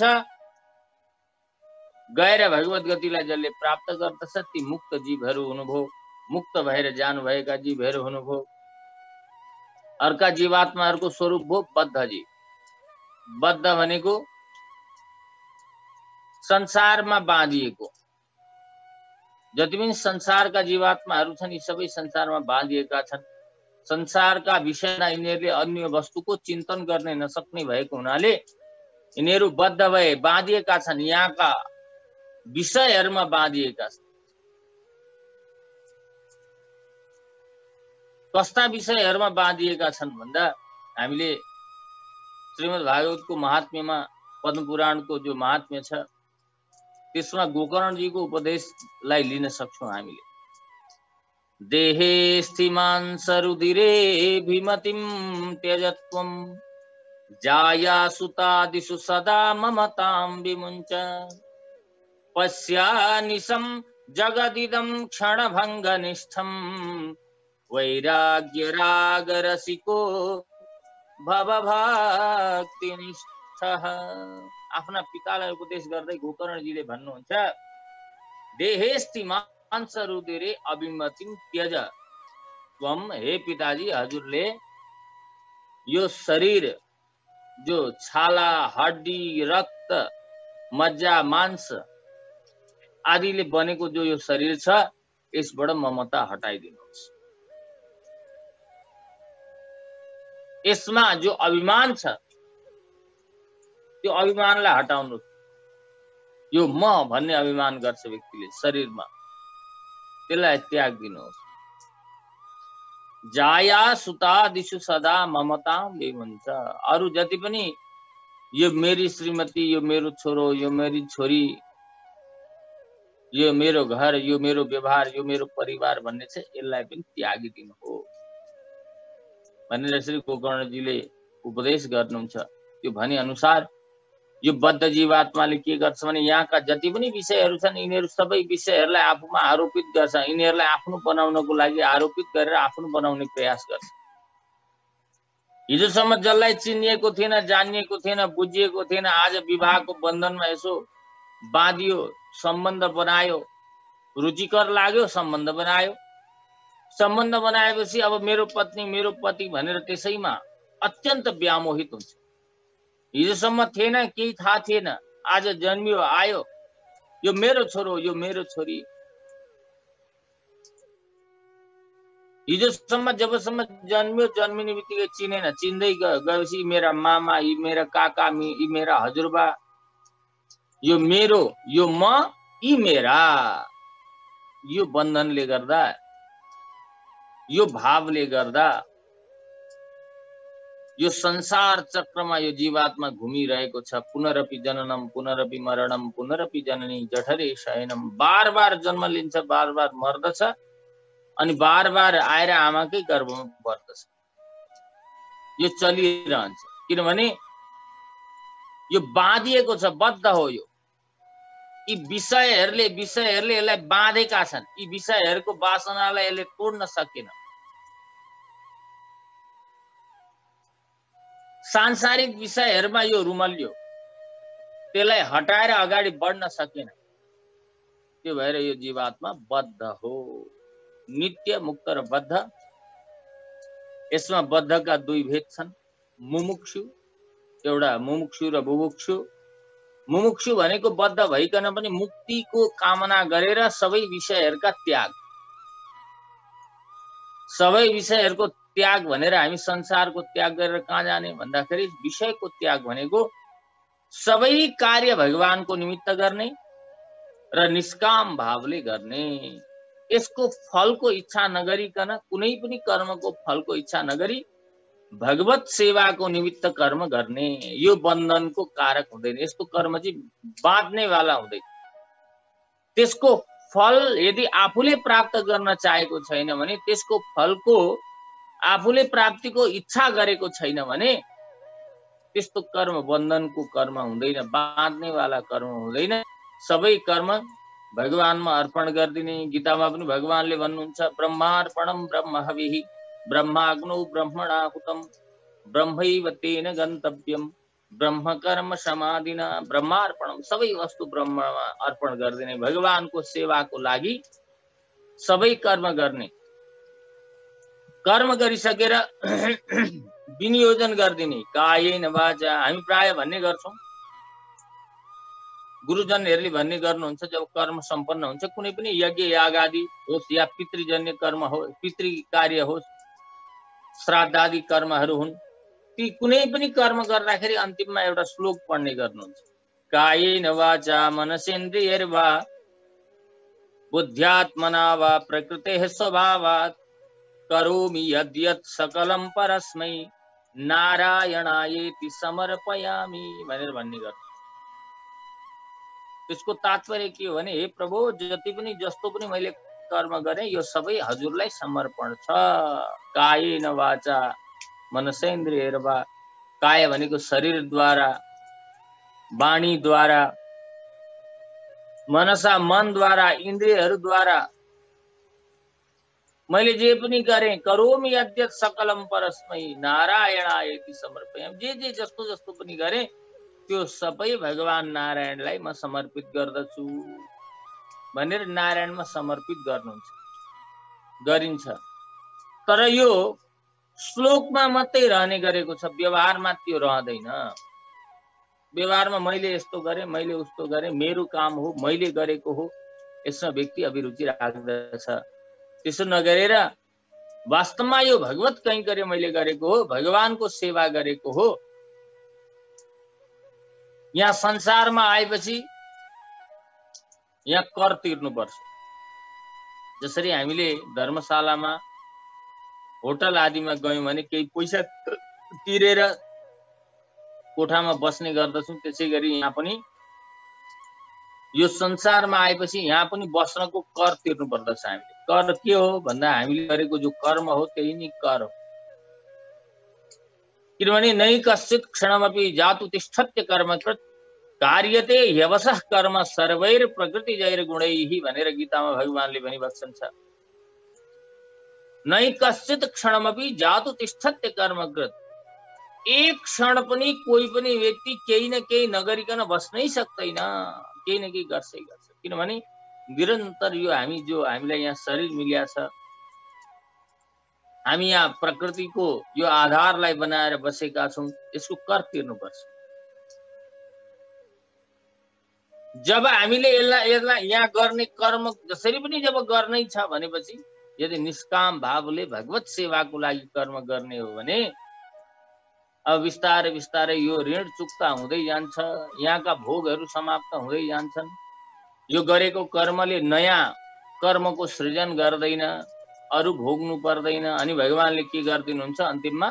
गएर भगवत गतिलाई जसले प्राप्त गर्दछ ती मुक्त जीवहरू हुनुभयो। मुक्त भएर जानुभएका जीवहरू हुनुभयो। अर्का जीवात्माहरूको स्वरूप भयो बद्ध जीव। बद्ध भनेको संसारमा बाँधिएको। जति पनि संसारका जीवात्माहरू छन् यी सबै संसारमा बाँधिएका छन्। संसारका विषयमा यिनीहरूले अन्य वस्तुको चिन्तन गर्ने नसक्ने भएको हुनाले यिनीहरू बद्ध भए, बाँधिएका छन्, यहाँका विषयहरूमा बाँधिएका छन्। कस्ता विषयहरूमा बाँधिएका छन् भन्दा हामीले श्रीमद् भागवतको महात्म्यमा पद्म पुराणको जो महात्म्य छ त्यसमा गोकर्णजीको उपदेशलाई लिन सक्छौं हामीले। देहे स्थिमान् सरुदिरे भीमतिं त्यजत्वं जाया सुतादिषु सदा ममतां विमुञ्च पश्यानिशं जगदिदं क्षणभङ्गनिष्ठं वैराग्यरागरसिको भवभक्तिनिष्ठः। आफ्ना पितालाई उपदेश गर्दै गोकर्णजीले भन्नुहुन्छ, देहेस्थिमान् सरुदिरे अभिमतिं त्यज। त्वम, हे पिताजी, हजुरले यो शरीर जो छाला हड्डी रक्त मज्जा मांस आदिले बनेको जो यो शरीर छ यसबाट ममता हटाइदिनुहोस्। यसमा जो अभिमान छ त्यो अभिमानलाई हटाउनु। यो म भन्ने अभिमान गर्छ व्यक्तिले शरीरमा, त्यसलाई त्याग दिनुहोस्। जाया सुतादिषु सदा ममता विमुञ्च। अरु जति पनि यो मेरी श्रीमती, यो मेरो छोरो, यो मेरी छोरी, यो मेरो घर, यो मेरो व्यवहार, यो मेरो परिवार भन्ने छ यसलाई पनि त्यागिदिनु हो भनेर श्री गोकर्णजीले उपदेश गर्नुहुन्छ। त्यो भने अनुसार यो बद्ध जीवात्माले के गर्छ भने यहाँका जति पनि विषयहरू छन् यिनीहरू सबै विषयहरूलाई आफूमा आरोपित गर्छ। यिनीहरूलाई आफ्नो बनाउनको लागि आरोपित गरेर आफ्नो बनाउने प्रयास गर्छ। हिजोसम्म जसलाई चिनिएको थिएन, जानिएको थिएन, बुझिएको थिएन, आज विवाहको बन्धनमा यसो बाँधियो, सम्बन्ध बनायो, रुचिकर लाग्यो, सम्बन्ध बनायो। सम्बन्ध बनाएपछि अब मेरो पत्नी मेरो पति भनेर त्यसैमा अत्यन्त व्यामोहित हुन्छ। हिजोसम्म थिएन, केही थाहा थिएन, आज जन्मियो आयो, यो मेरो छोरो, यो मेरो छोरी। हिजोसम्म जबसम्म जन्मियो जन्मिने बित्तिकै चिनेन, चिन्दै गएपछि मेरा मामा, यी मेरा काका, यी मेरा हजुरबा, यो मेरो, यो म, यी मेरा। यो बन्धनले गर्दा, यो भावले गर्दा यो संसार चक्रमा यो जीवात्मा घुमिरहेको छ। पुनरपि जननम पुनरपि मरणम पुनरपि जननी जठरे शयनम। बार बार जन्म लिन्छ, बार बार मर्दछ, अनि बार बार आएर आमाकै गर्भमा पर्दछ। यो चलिरहन्छ किनभने यो बाँधिएको छ, बद्ध हो। यो यी विषयहरूले विषयहरूले यसलाई बाँधेका छन्। यी विषयहरूको वासनालाई यसले तोड्न सकेन। सांसारिक विषयहरूमा यो रुमल्यो, त्यसलाई हटाएर अगाडि बढ्न सकेन। त्यो भएर यो जीवात्मा बद्ध हो। नित्य, मुक्त र बद्ध। यसमा बद्धका दुई भेद छन्, मुमुक्षु, एउटा मुमुक्षु र बुभुक्षु। मुमुक्षु भनेको बद्ध भइकन पनि मुक्तिको कामना गरेर सबै विषयहरूका त्याग। सबै विषयहरूको त्याग भनेर हामी संसारको त्याग गरेर कहाँ जाने भन्दाखेरि विषयको त्याग भनेको सबै कार्य भगवानको निमित्त गर्ने र निष्काम भावले गर्ने। यसको फलको इच्छा नगरिकन, कुनै पनि कर्मको फलको इच्छा नगरी भगवत सेवाको निमित्त कर्म गर्ने। यो बन्धनको कारक हुँदैन। यस्तो कर्म चाहिँ बाँध्ने वाला हुँदैन। त्यसको फल यदि आफूले प्राप्त गर्न चाहेको छैन भने, त्यसको फलको आफूले प्राप्तिको इच्छा गरेको छैन भने त्यस्तो कर्म बन्धनको कर्म हुँदैन, बाँध्ने वाला कर्म हुँदैन। सबै कर्म भगवानमा अर्पण गरिदिने। गीतामा पनि भगवानले भन्नुहुन्छ, ब्रह्मार्पणम ब्रह्म हविः ब्रह्माग्नौ ब्रह्मणाहुतम ब्रह्मैव तेन गन्तव्यम ब्रह्म कर्म समाधिना। ब्रह्मार्पणम, सबै वस्तु ब्रह्ममा अर्पण गरिदिने, भगवानको सेवाको लागि सबै कर्म गर्ने। कर्म गरिसकेर विनियोजन गरिदिने। कायेन वाचा, हामी प्राय भन्ने गर्छौं, गुरुजनहरूले भन्ने गर्नुहुन्छ, जब कर्म सम्पन्न हुन्छ, कुनै पनि यज्ञ याग आदि होस् या पितृजन्य कर्म हो, पितृ कार्य होस्, श्राद्ध आदि कर्महरू हुन्, ती कुनै पनि कर्म गर्दाखेरि अन्तिममा एउटा श्लोक पढ्ने गर्नुहुन्छ। कायेन वाचा मनसेन्द्रियैर्वा बुद्ध्यात्मना वा प्रकृतेः स्वभावात् करोमि यद्यत् सकलं परस्मै नारायणायेति समर्पयामि भनेर भन्ने गर्छ। त्यसको तात्पर्य के हो भने, हे प्रभु, जति पनि जस्तो पनि मैले कर्म गरे यो सबै हजुरलाई समर्पण छ। कायेन वाचा मनसेन्द्रियैर्वा, काय भनेको शरीरद्वारा, वाणीद्वारा, मनसा मनद्वारा, इन्द्रियहरूद्वारा मैले जे पनि गरेँ, करोमि यद्यत् सकलम परस्मै नारायणायेति समर्पयामि। जे जे जस्तो जस्तो पनि गरेँ त्यो सबै भगवान नारायणलाई म समर्पित गर्दछु भनेर नारायणमा समर्पित गर्नुहुन्छ गरिन्छ। तर यो श्लोकमा मात्रै रहने गरेको छ, व्यवहारमा त्यो रहँदैन। व्यवहारमा मैले यस्तो गरेँ, मैले उस्तो गरेँ, मेरो काम हो, मैले गरेको हो, यसमा व्यक्ति अभिरुचि राख्दछ। त्यसो नगरेर वास्तवमा यो भगवत कैंकर्य मैले गरेको हो, भगवानको सेवा गरेको हो। यहाँ संसारमा आएपछि यहाँ कर तिर्नुपर्छ। जसरी हामीले धर्मशालामा, होटल आदिमा गयौं भने केही पैसा तिरेर कोठामा बस्ने गर्दछौं, त्यसै गरी यहाँ पनि यो संसारमा आएपछि यहाँ पनि बस्नको कर तिर्नु पर्दछ हामीले। कर के हो भन्दा हामीले गरेको जो कर्म हो त्यही नै कर हो। किनभने नै कश्चित् क्षणमपि जातु तिष्ठत्य कर्मकृत् कार्यते ह्यवसः कर्म सर्वैर प्रकृतिजैर गुणैः भनेर गीतामा भगवानले भनिबस्छन् छ। नै कश्चित् क्षणमपि जातु तिष्ठत्य कर्मकृत्, एक क्षण पनि कोही पनि व्यक्ति केही न केही नगरिकन बस्नै सक्दैन, केही न केही गर्छै गर्छ। किनभने निरन्तर यो हामी जो हामीलाई यहाँ शरीर मिल्या छ, हामी यहाँ प्रकृतिको यो आधारलाई बनाएर बसेका छौं, यसको कर तिर्नुपर्छ। जब हामीले यसलाई यसलाई यहाँ गर्ने कर्म जसरी पनि जब गर्नै छ भनेपछि यदि निष्काम भावले भगवत सेवाको लागि कर्म गर्ने हो भने अब बिस्तारै बिस्तारै यो ऋण चुक्ता हुँदै जान्छ, यहाँका भोगहरू समाप्त हुँदै जान्छन्। यो गरेको कर्मले नयाँ कर्मको सृजन गर्दैन, अरु भोग्नु पर्दैन। अनि भगवानले के गरिदिनुहुन्छ अन्तिममा,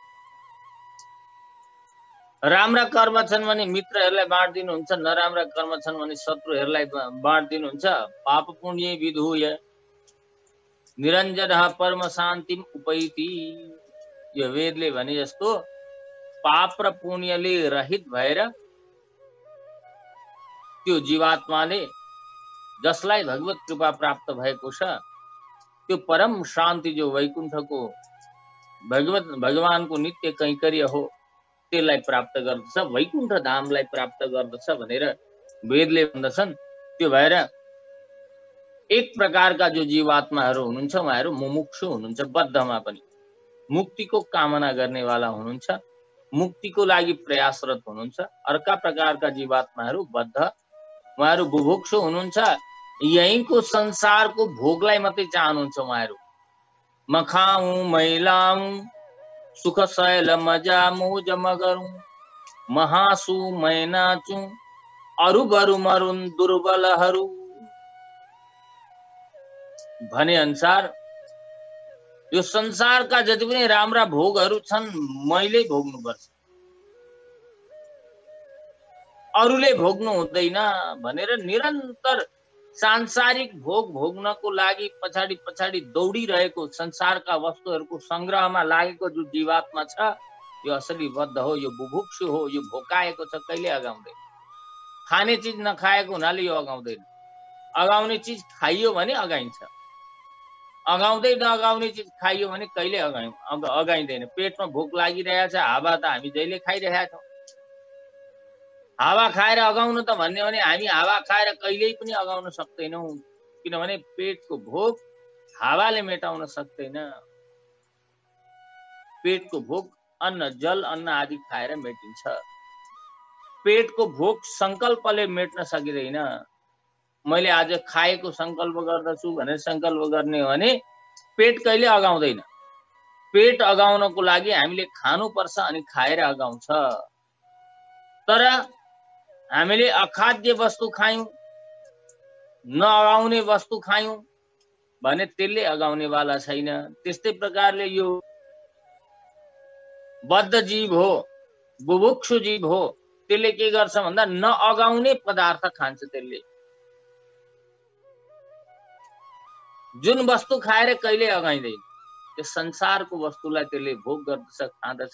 राम्रा कर्म छन् भने मित्रहरूलाई बाँड्दिनुहुन्छ, नराम्रा कर्म छन् भने शत्रुहरूलाई बाँड्दिनुहुन्छ। पाप पुण्य विधूय निरञ्जनः परम शान्तिम उपैति। यो वेदले भने जस्तो पाप र पुण्यले रहित भएर त्यो जीवात्माले जसलाई भगवत कृपा प्राप्त भएको छ त्यो परम शान्ति जो वैकुण्ठको भगवत भगवानको नित्य कैंकर्य हो त्यसलाई प्राप्त गर्दछ, वैकुण्ठ धामलाई प्राप्त गर्दछ भनेर वेदले भन्दछन्। त्यो भएर एक प्रकारका जो जीवात्माहरू हुनुहुन्छ उहाँहरू मुमुक्षु हुनुहुन्छ, बद्धमा पनि मुक्तिको कामना गर्नेवाला हुनुहुन्छ, मुक्तिको लागि प्रयासरत हुनुहुन्छ। अर्का प्रकारका जीवात्माहरू बद्ध, उहाँहरू बुभुक्षु हुनुहुन्छ, यहीँको संसारको भोगलाई मात्रै चाहनुहुन्छ। उहाँहरू म खाऊं मैलाऊं सुख शैल मजा मोज मगरूं, महासु मै नाचूं अरु बरु मरुन् दुर्बलहरू भने अनुसार यो संसारका जति पनि राम्रा भोगहरू छन् मैले भोग्नुपर्छ, अरूले भोग्नु हुँदैन भनेर निरन्तर सांसारिक भोग भोग्नको लागि पछाडि पछाडि दौडिरहेको संसारका वस्तुहरूको संग्रहमा लागेको जो जीवात्मा छ यो असली बद्ध हो, यो बुभुक्षु हो, यो भोकाएको छ, कहिले अगाउँदैन। खाने चिज नखाएको हुनाले यो अगाउँदैन, अगाउने चिज खाइयो भने अगाइन्छ, अगाउँदै नअगाउने चिज खाइयो भने कहिले अगाइ अगाइँदैन। पेटमा भोक लागिरहेछ, हावा त हामी जहिले खाइरहेका छौँ, हावा खाएर अगाउनु त भन्ने भने हामी हावा खाएर कहिल्यै पनि अगाउन सक्दैनौँ, किनभने पेटको भोक हावाले मेटाउन सक्दैन। पेटको भोक अन्न जल अन्न आदि खाएर मेटिन्छ। पेटको भोक संकल्पले मेट्न सकिँदैन। मैले आज खाएको संकल्प गर्दछु भनेर संकल्प गर्ने हो भने पेट कहिले अगाउँदैन। पेट अगाउनको लागि हामीले खानुपर्छ अनि खाएर अगाउँछ। तर हामीले अखाद्य वस्तु खायौं, नअगाउने वस्तु खायौं भने त्यसले अगाउने वाला छैन। त्यस्तै प्रकारले यो बद्ध जीव हो, बुभुक्षु जीव हो, त्यसले के गर्छ भन्दा नअगाउने पदार्थ खान्छ। त्यसले जुन वस्तु खाएर कहिले अगाइदैन, त्यो संसारको वस्तुलाई त्यसले भोग गर्दछ, खाँदछ।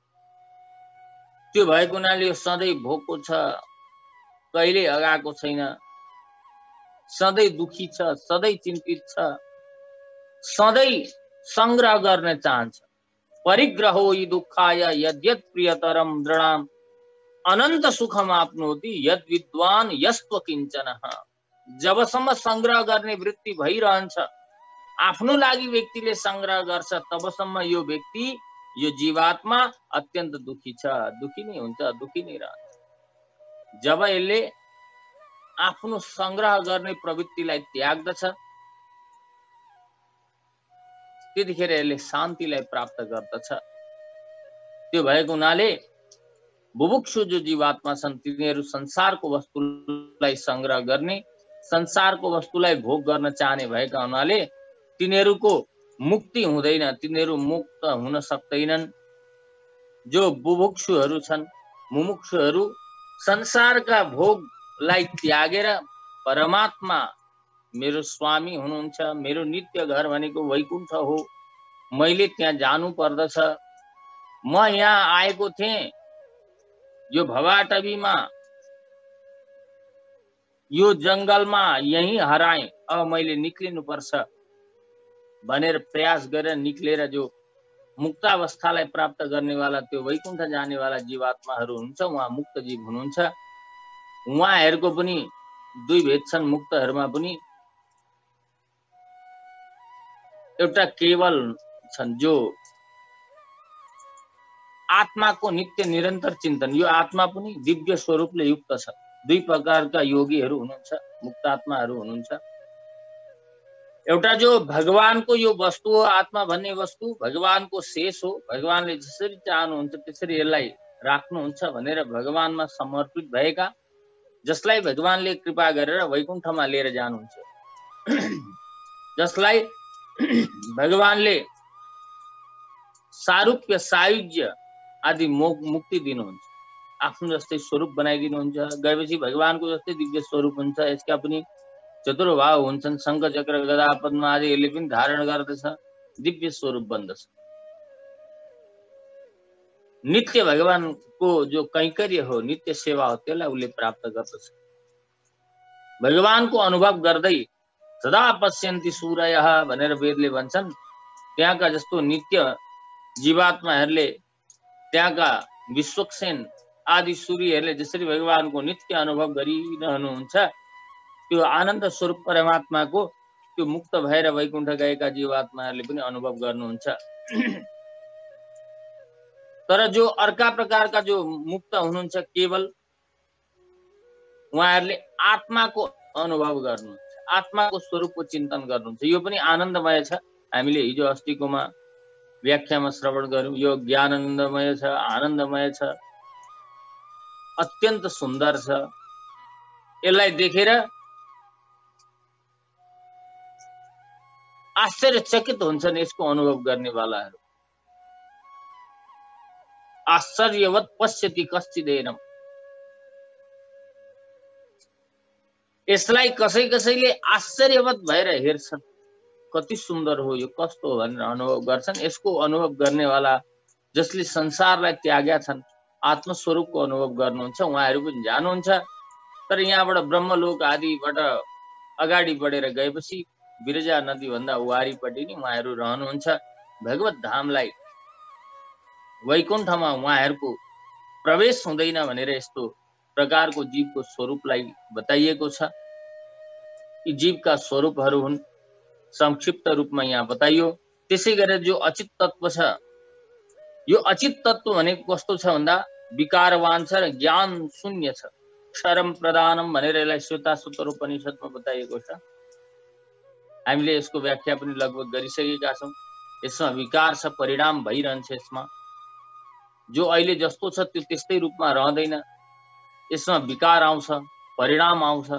त्यो भएको हुनाले यो सधैँ भोगको छ, कहिले अगाएको छैन, सधैँ दुखी छ, सधैँ चिन्तित छ, सधैँ संग्रह गर्न चाहन्छ। परिग्रहो हि दुःखाय यद्यत् प्रियतरम दृढाम अनन्त सुखम आपनोति यद विद्वान यस्त्व किञ्चनः। जबसम्म संग्रह गर्ने वृत्ति भइरहन्छ, आफ्नो लागि व्यक्तिले संग्रह गर्छ, तबसम्म यो व्यक्ति, यो जीवात्मा अत्यन्त दुखी छ, दुखी नै हुन्छ, दुखी नै रहन्छ। जब यसले आफ्नो संग्रह गर्ने प्रवृत्तिलाई त्याग्दछ, त्यतिखेर यसले शान्तिलाई प्राप्त गर्दछ। त्यो भएको हुनाले बुभुक्षु जो जीवात्मा छन्, तिनीहरू संसारको वस्तुलाई संग्रह गर्ने, संसारको वस्तुलाई भोग गर्न चाहने भएका हुनाले तिनीहरूको मुक्ति हुँदैन, तिनीहरू मुक्त हुन सक्दैनन्। जो बुभुक्षुहरू छन्, मुमुक्षुहरू संसारका भोगलाई त्यागेर परमात्मा मेरो स्वामी हुनुहुन्छ, मेरो नित्य घर भनेको वैकुण्ठ हो, मैले त्यहाँ जानु पर्दछ, म यहाँ आएको थिएँ यो भवाटवीमा, यो जंगलमा यही हराएँ, अब मैले निक्लिनु पर्छ भनेर प्रयास गरेर निक्लेर जो मुक्तावस्थालाई प्राप्त गर्नेवाला, त्यो वैकुण्ठ जानेवाला जीवात्माहरू हुन्छ, उहाँ मुक्त जीव हुनुहुन्छ। उहाँहरूको पनि दुई भेद छन्। मुक्तहरूमा पनि एउटा केवल छन् जो आत्माको नित्य निरन्तर चिन्तन, यो आत्मा पनि दिव्य स्वरूपले युक्त छ। दुई प्रकारका योगीहरू हुनुहुन्छ, मुक्तात्माहरू हुनुहुन्छ। एउटा जो भगवानको यो वस्तु हो, आत्मा भन्ने वस्तु भगवानको शेष हो, भगवानले जसरी चाहनुहुन्छ त्यसरी यसलाई राख्नुहुन्छ भनेर भगवानमा समर्पित भएका, जसलाई भगवानले कृपा गरेर वैकुण्ठमा लिएर जानुहुन्छ, जसलाई भगवानले सारूप्य सायुज्य आदि मुक्ति दिनुहुन्छ, आफ्नो जस्तै स्वरूप बनाइदिनुहुन्छ। गएपछि भगवानको जस्तै दिव्य स्वरूप हुन्छ। यसका पनि चतुर्भाव हुन्छन्, शंख चक्र गदा पद्म आदि यसले पनि धारण गर्दछ, दिव्य स्वरूप बन्दछ। नित्य भगवानको जो कैंकर्य हो, नित्य सेवा हो, त्यसलाई उसले प्राप्त गर्दछ। भगवानको अनुभव गर्दै सदा पश्यन्ति सूरयः भनेर वेदले भन्छन्। त्यहाँका जस्तो नित्य जीवात्माहरूले, त्यहाँका विश्वक्सेन आदि सूर्यहरूले जसरी भगवानको नित्य अनुभव गरिरहनुहुन्छ, त्यो आनन्द स्वरूप परमात्माको त्यो मुक्त भएर वैकुण्ठ गएका जीवात्माहरूले पनि अनुभव गर्नुहुन्छ। तर जो अर्का प्रकारका जो मुक्त हुनुहुन्छ, केवल उहाँहरूले आत्माको अनुभव गर्नुहुन्छ, आत्माको स्वरूपको चिन्तन गर्नुहुन्छ। यो पनि आनन्दमय छ। हामीले हिजो अस्तिकोमा व्याख्यामा श्रवण गर्यौं। यो ज्ञानन्दमय छ, आनन्दमय छ, अत्यन्त सुन्दर छ। यसलाई देखेर आश्चर्यचकित हुन्छन् यसको अनुभव गर्नेवालाहरू। आश्चर्यवत् पश्यति कश्चिदेनम्। यसलाई कसै कसैले आश्चर्यवत् भएर हेर्छन्, कति सुन्दर हो यो, कस्तो हो भनेर अनुभव गर्छन्। यसको अनुभव गर्नेवाला जसले संसारलाई त्याग्या छन्, आत्मस्वरूपको अनुभव गर्नुहुन्छ, उहाँहरू पनि जानुहुन्छ। तर यहाँबाट ब्रह्मलोक आदिबाट अगाडि बढेर गएपछि विरजा नदी भन्दा वारीपट्टि नै उहाँहरू रहनुहुन्छ। भगवत धामलाई, वैकुण्ठमा उहाँहरूको प्रवेश हुँदैन भनेर यस्तो प्रकारको जीवको स्वरूपलाई बताइएको छ। यी जीवका स्वरूपहरू हुन्, संक्षिप्त रूपमा यहाँ बताइयो। त्यसै गरेर जो अचित तत्व छ, यो अचित तत्व भनेको कस्तो छ भन्दा विकारवान छ र ज्ञान शून्य छ। क्षरम प्रदानम भनेर यसलाई श्वेताश्वतर उपनिषदमा बताइएको छ। हामीले यसको व्याख्या पनि लगभग गरिसकेका छौं। यसमा विकार छ, परिणाम भइरहन्छ। यसमा जो अहिले जस्तो छ त्यो त्यस्तै रूपमा रहँदैन। यसमा विकार आउँछ, परिणाम आउँछ।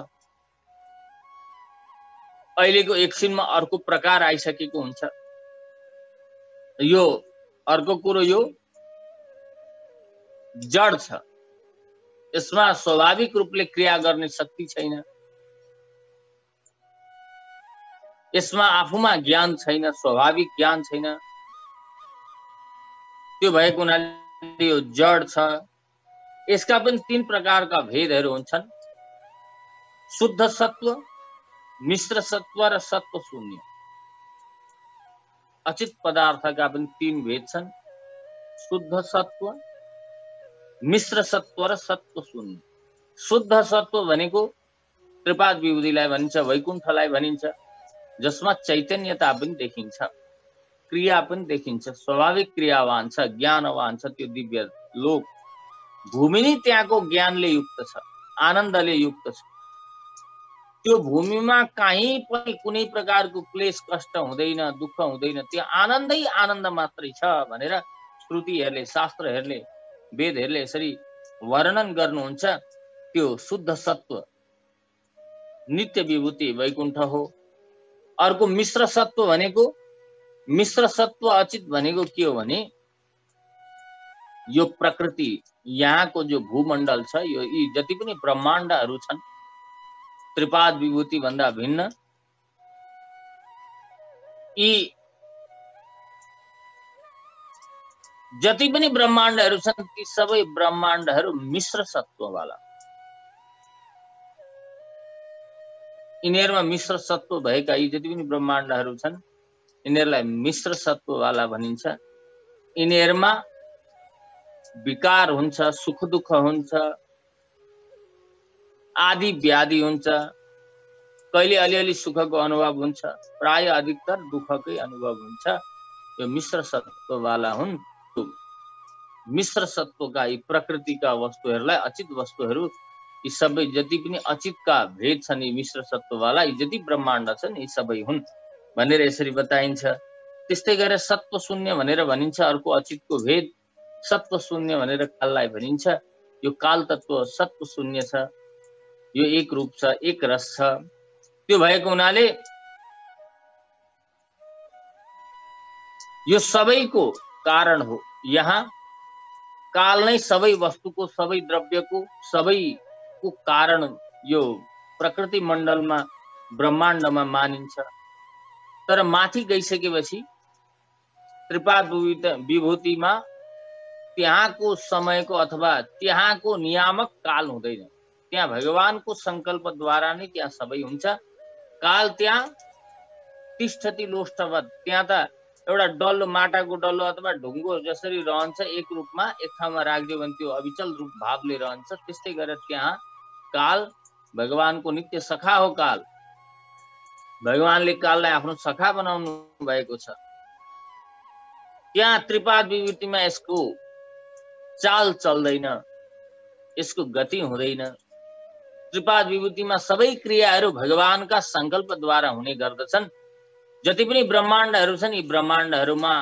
अहिलेको एकछिनमा अर्को प्रकार आइसकेको हुन्छ। यो अर्को कुरो, यो जड छ, यसमा स्वाभाविक रूपले क्रिया गर्ने शक्ति छैन, यसमा आफूमा ज्ञान छैन, स्वाभाविक ज्ञान छैन, त्यो भएको हुनाले यो जड छ। यसका पनि तीन प्रकारका भेदहरू हुन्छन्, शुद्ध सत्व, मिश्र सत्व र सत्व शून्य। अचित पदार्थका पनि तीन भेद छन्, शुद्ध सत्व, मिश्र सत्व र सत्व शून्य। शुद्ध सत्व भनेको त्रिपाद विभूतिलाई भनिन्छ, वैकुण्ठलाई भनिन्छ, जसमा चैतन्यता पनि देखिन्छ, क्रिया पनि देखिन्छ, स्वाभाविक क्रियावान छ, ज्ञानवान छ। त्यो दिव्य लोक भूमि नै त्यहाँको ज्ञानले युक्त छ, आनन्दले युक्त छ। त्यो भूमिमा कहीँ पनि कुनै प्रकारको क्लेश कष्ट हुँदैन, दुःख हुँदैन, त्यो आनन्दै आनन्द मात्रै छ भनेर श्रुतिहरूले, शास्त्रहरूले, वेदहरूले यसरी वर्णन गर्नुहुन्छ। त्यो शुद्ध सत्व नित्य विभूति वैकुण्ठ हो। अर्को मिश्र सत्व भनेको, मिश्र सत्व अचित भनेको के हो भने यो प्रकृति, यहाँको जो भूमण्डल छ, यो यी जति पनि ब्रह्माण्डहरू छन् त्रिपाद विभूति भन्दा भिन्न, यी जति पनि ब्रह्माण्डहरू छन् ती सबै ब्रह्माण्डहरू मिश्र सत्ववाला। यिनीहरूमा मिश्र सत्व भएका यी जति पनि ब्रह्माण्डहरू छन् यिनीहरूलाई मिश्र सत्ववाला भनिन्छ। यिनीहरूमा विकार हुन्छ, सुख दुःख हुन्छ, आदि व्याधि हुन्छ, कहिले अलिअलि सुखको अनुभव हुन्छ, प्राय अधिकतर दुःखकै अनुभव हुन्छ। यो मिश्र सत्ववाला हुन्। मिश्र सत्वका यी प्रकृतिका वस्तुहरूलाई अचित वस्तुहरू, यी सबै जति पनि अचितका भेद छन्, यी मिश्र सत्ववाला यी जति ब्रह्माण्ड छन् यी सबै हुन् भनेर यसरी बताइन्छ। त्यस्तै गरेर सत्व शून्य भनेर भनिन्छ। अर्को अचितको भेद सत्व शून्य भनेर काललाई भनिन्छ। यो काल तत्व सत्व शून्य छ, यो एक रूप छ, एक रस छ। त्यो भएको हुनाले यो सबैको कारण हो। यहाँ काल नै सबै वस्तुको, सबै द्रव्यको, सबैको कारण यो प्रकृति मण्डलमा, ब्रह्माण्डमा मानिन्छ। तर माथि गइसकेपछि त्रिपाद विभूतिमा त्यहाँको समयको अथवा त्यहाँको नियामक काल हुँदैन। त्यहाँ भगवानको संकल्पद्वारा नै त्यहाँ सबै हुन्छ। काल त्यहाँ तिष्ठति लोष्टवत्, त्यहाँ त एउटा डल्लो, माटाको डल्लो अथवा ढुङ्गो जसरी रहन्छ एक रूपमा, एक ठाउँमा राखिदियो भने त्यो अविचल रूप भावले रहन्छ। त्यस्तै गरेर त्यहाँ काल भगवानको नित्य सखा हो। काल भगवानले काललाई आफ्नो सखा बनाउनु भएको छ। त्यहाँ त्रिपाद विभूतिमा यसको चाल चल्दैन, यसको गति हुँदैन। त्रिपाद विभूतिमा सबै क्रियाहरू भगवानका संकल्पद्वारा हुने गर्दछन्। जति पनि ब्रह्माण्डहरू छन् यी ब्रह्माण्डहरूमा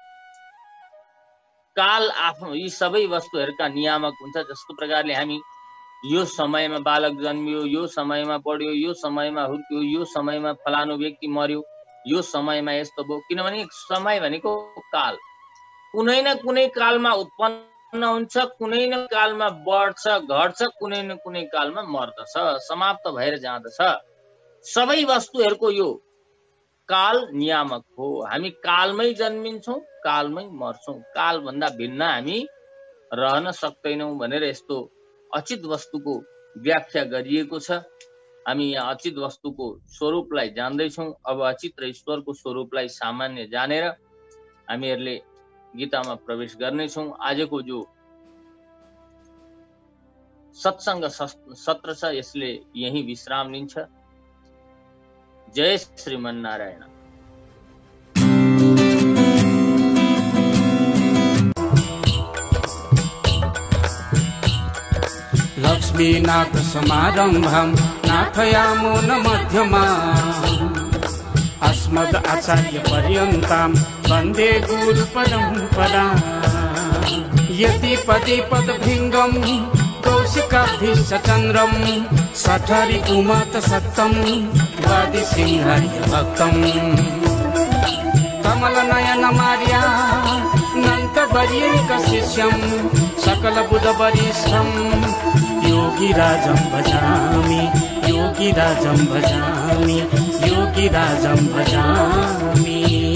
काल आफ्नो यी सबै वस्तुहरूका नियामक हुन्छ। जस्तो प्रकारले हामी यो समयमा बालक जन्मियो, यो समयमा पढ्यो, यो समयमा हुर्क्यो, यो समयमा फलानु व्यक्ति मर्यो, यो समयमा यस्तो भयो। किनभने समय भनेको काल कुनै न कुनै कालमा उत्पन्न हुन्छ, कुनै न कालमा बढ्छ, घट्छ, कुनै न कुनै कालमा मर्दछ, समाप्त भएर जाँदछ। सबै वस्तुहरूको यो काल नियामक हो। हामी कालमै जन्मिन्छौँ, कालमै मर्छौँ, काल भन्दा भिन्न हामी रहन सक्दैनौँ भनेर यस्तो अचित वस्तुको व्याख्या गरिएको छ। हामी यहाँ अचित वस्तुको स्वरूपलाई जान्दैछौँ। अब अचित र ईश्वरको स्वरूपलाई सामान्य जानेर हामीहरूले गीतामा प्रवेश गर्नेछौँ। आजको जो सत्सङ्ग सत्र छ यसले यही विश्राम लिन्छ। जय श्रीमन्नारायण। लक्ष्मीनाथ समारम्भं नाथयामो न मध्यमाम् अस्मद् आचार्य पर्यन्तां वन्दे गुरु परम्पराम्। यति पदे पदभृङ्गं कौशिकाब्धिश्च चन्द्रं सठरि उमत सत्तं वादि सिंहर्य भक्तं। कमलनयन मार्या नन्तवर्यैक शिष्यं सकल बुध वरिष्ठं योगिराजं भजामि योगिराजं भजामि योगिराजं भजामि।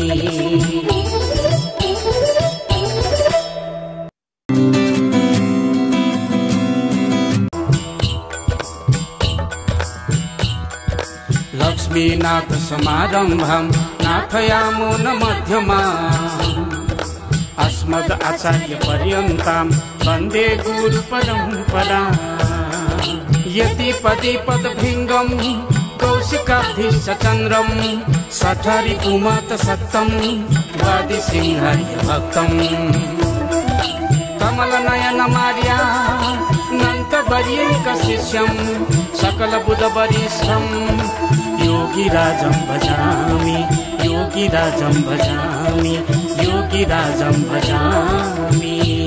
लक्ष्मीनाथ समारंभं नाथयामो न मध्यमाम् अस्मद् आचार्य पर्यन्तां वन्दे गुरु परम्पराम्। यति पदि पदभृङ्गं कौशिकाब्धिश्च चन्द्रं सठरि पुमत सत्तं वादिसिंहार्य भक्तम्। कमलनयन मार्या नन्तवर्यैक शिष्यं सकल बुध वरिष्ठं योगिराजं भजामि योगिराजं भजामि योगिराजं भजामि।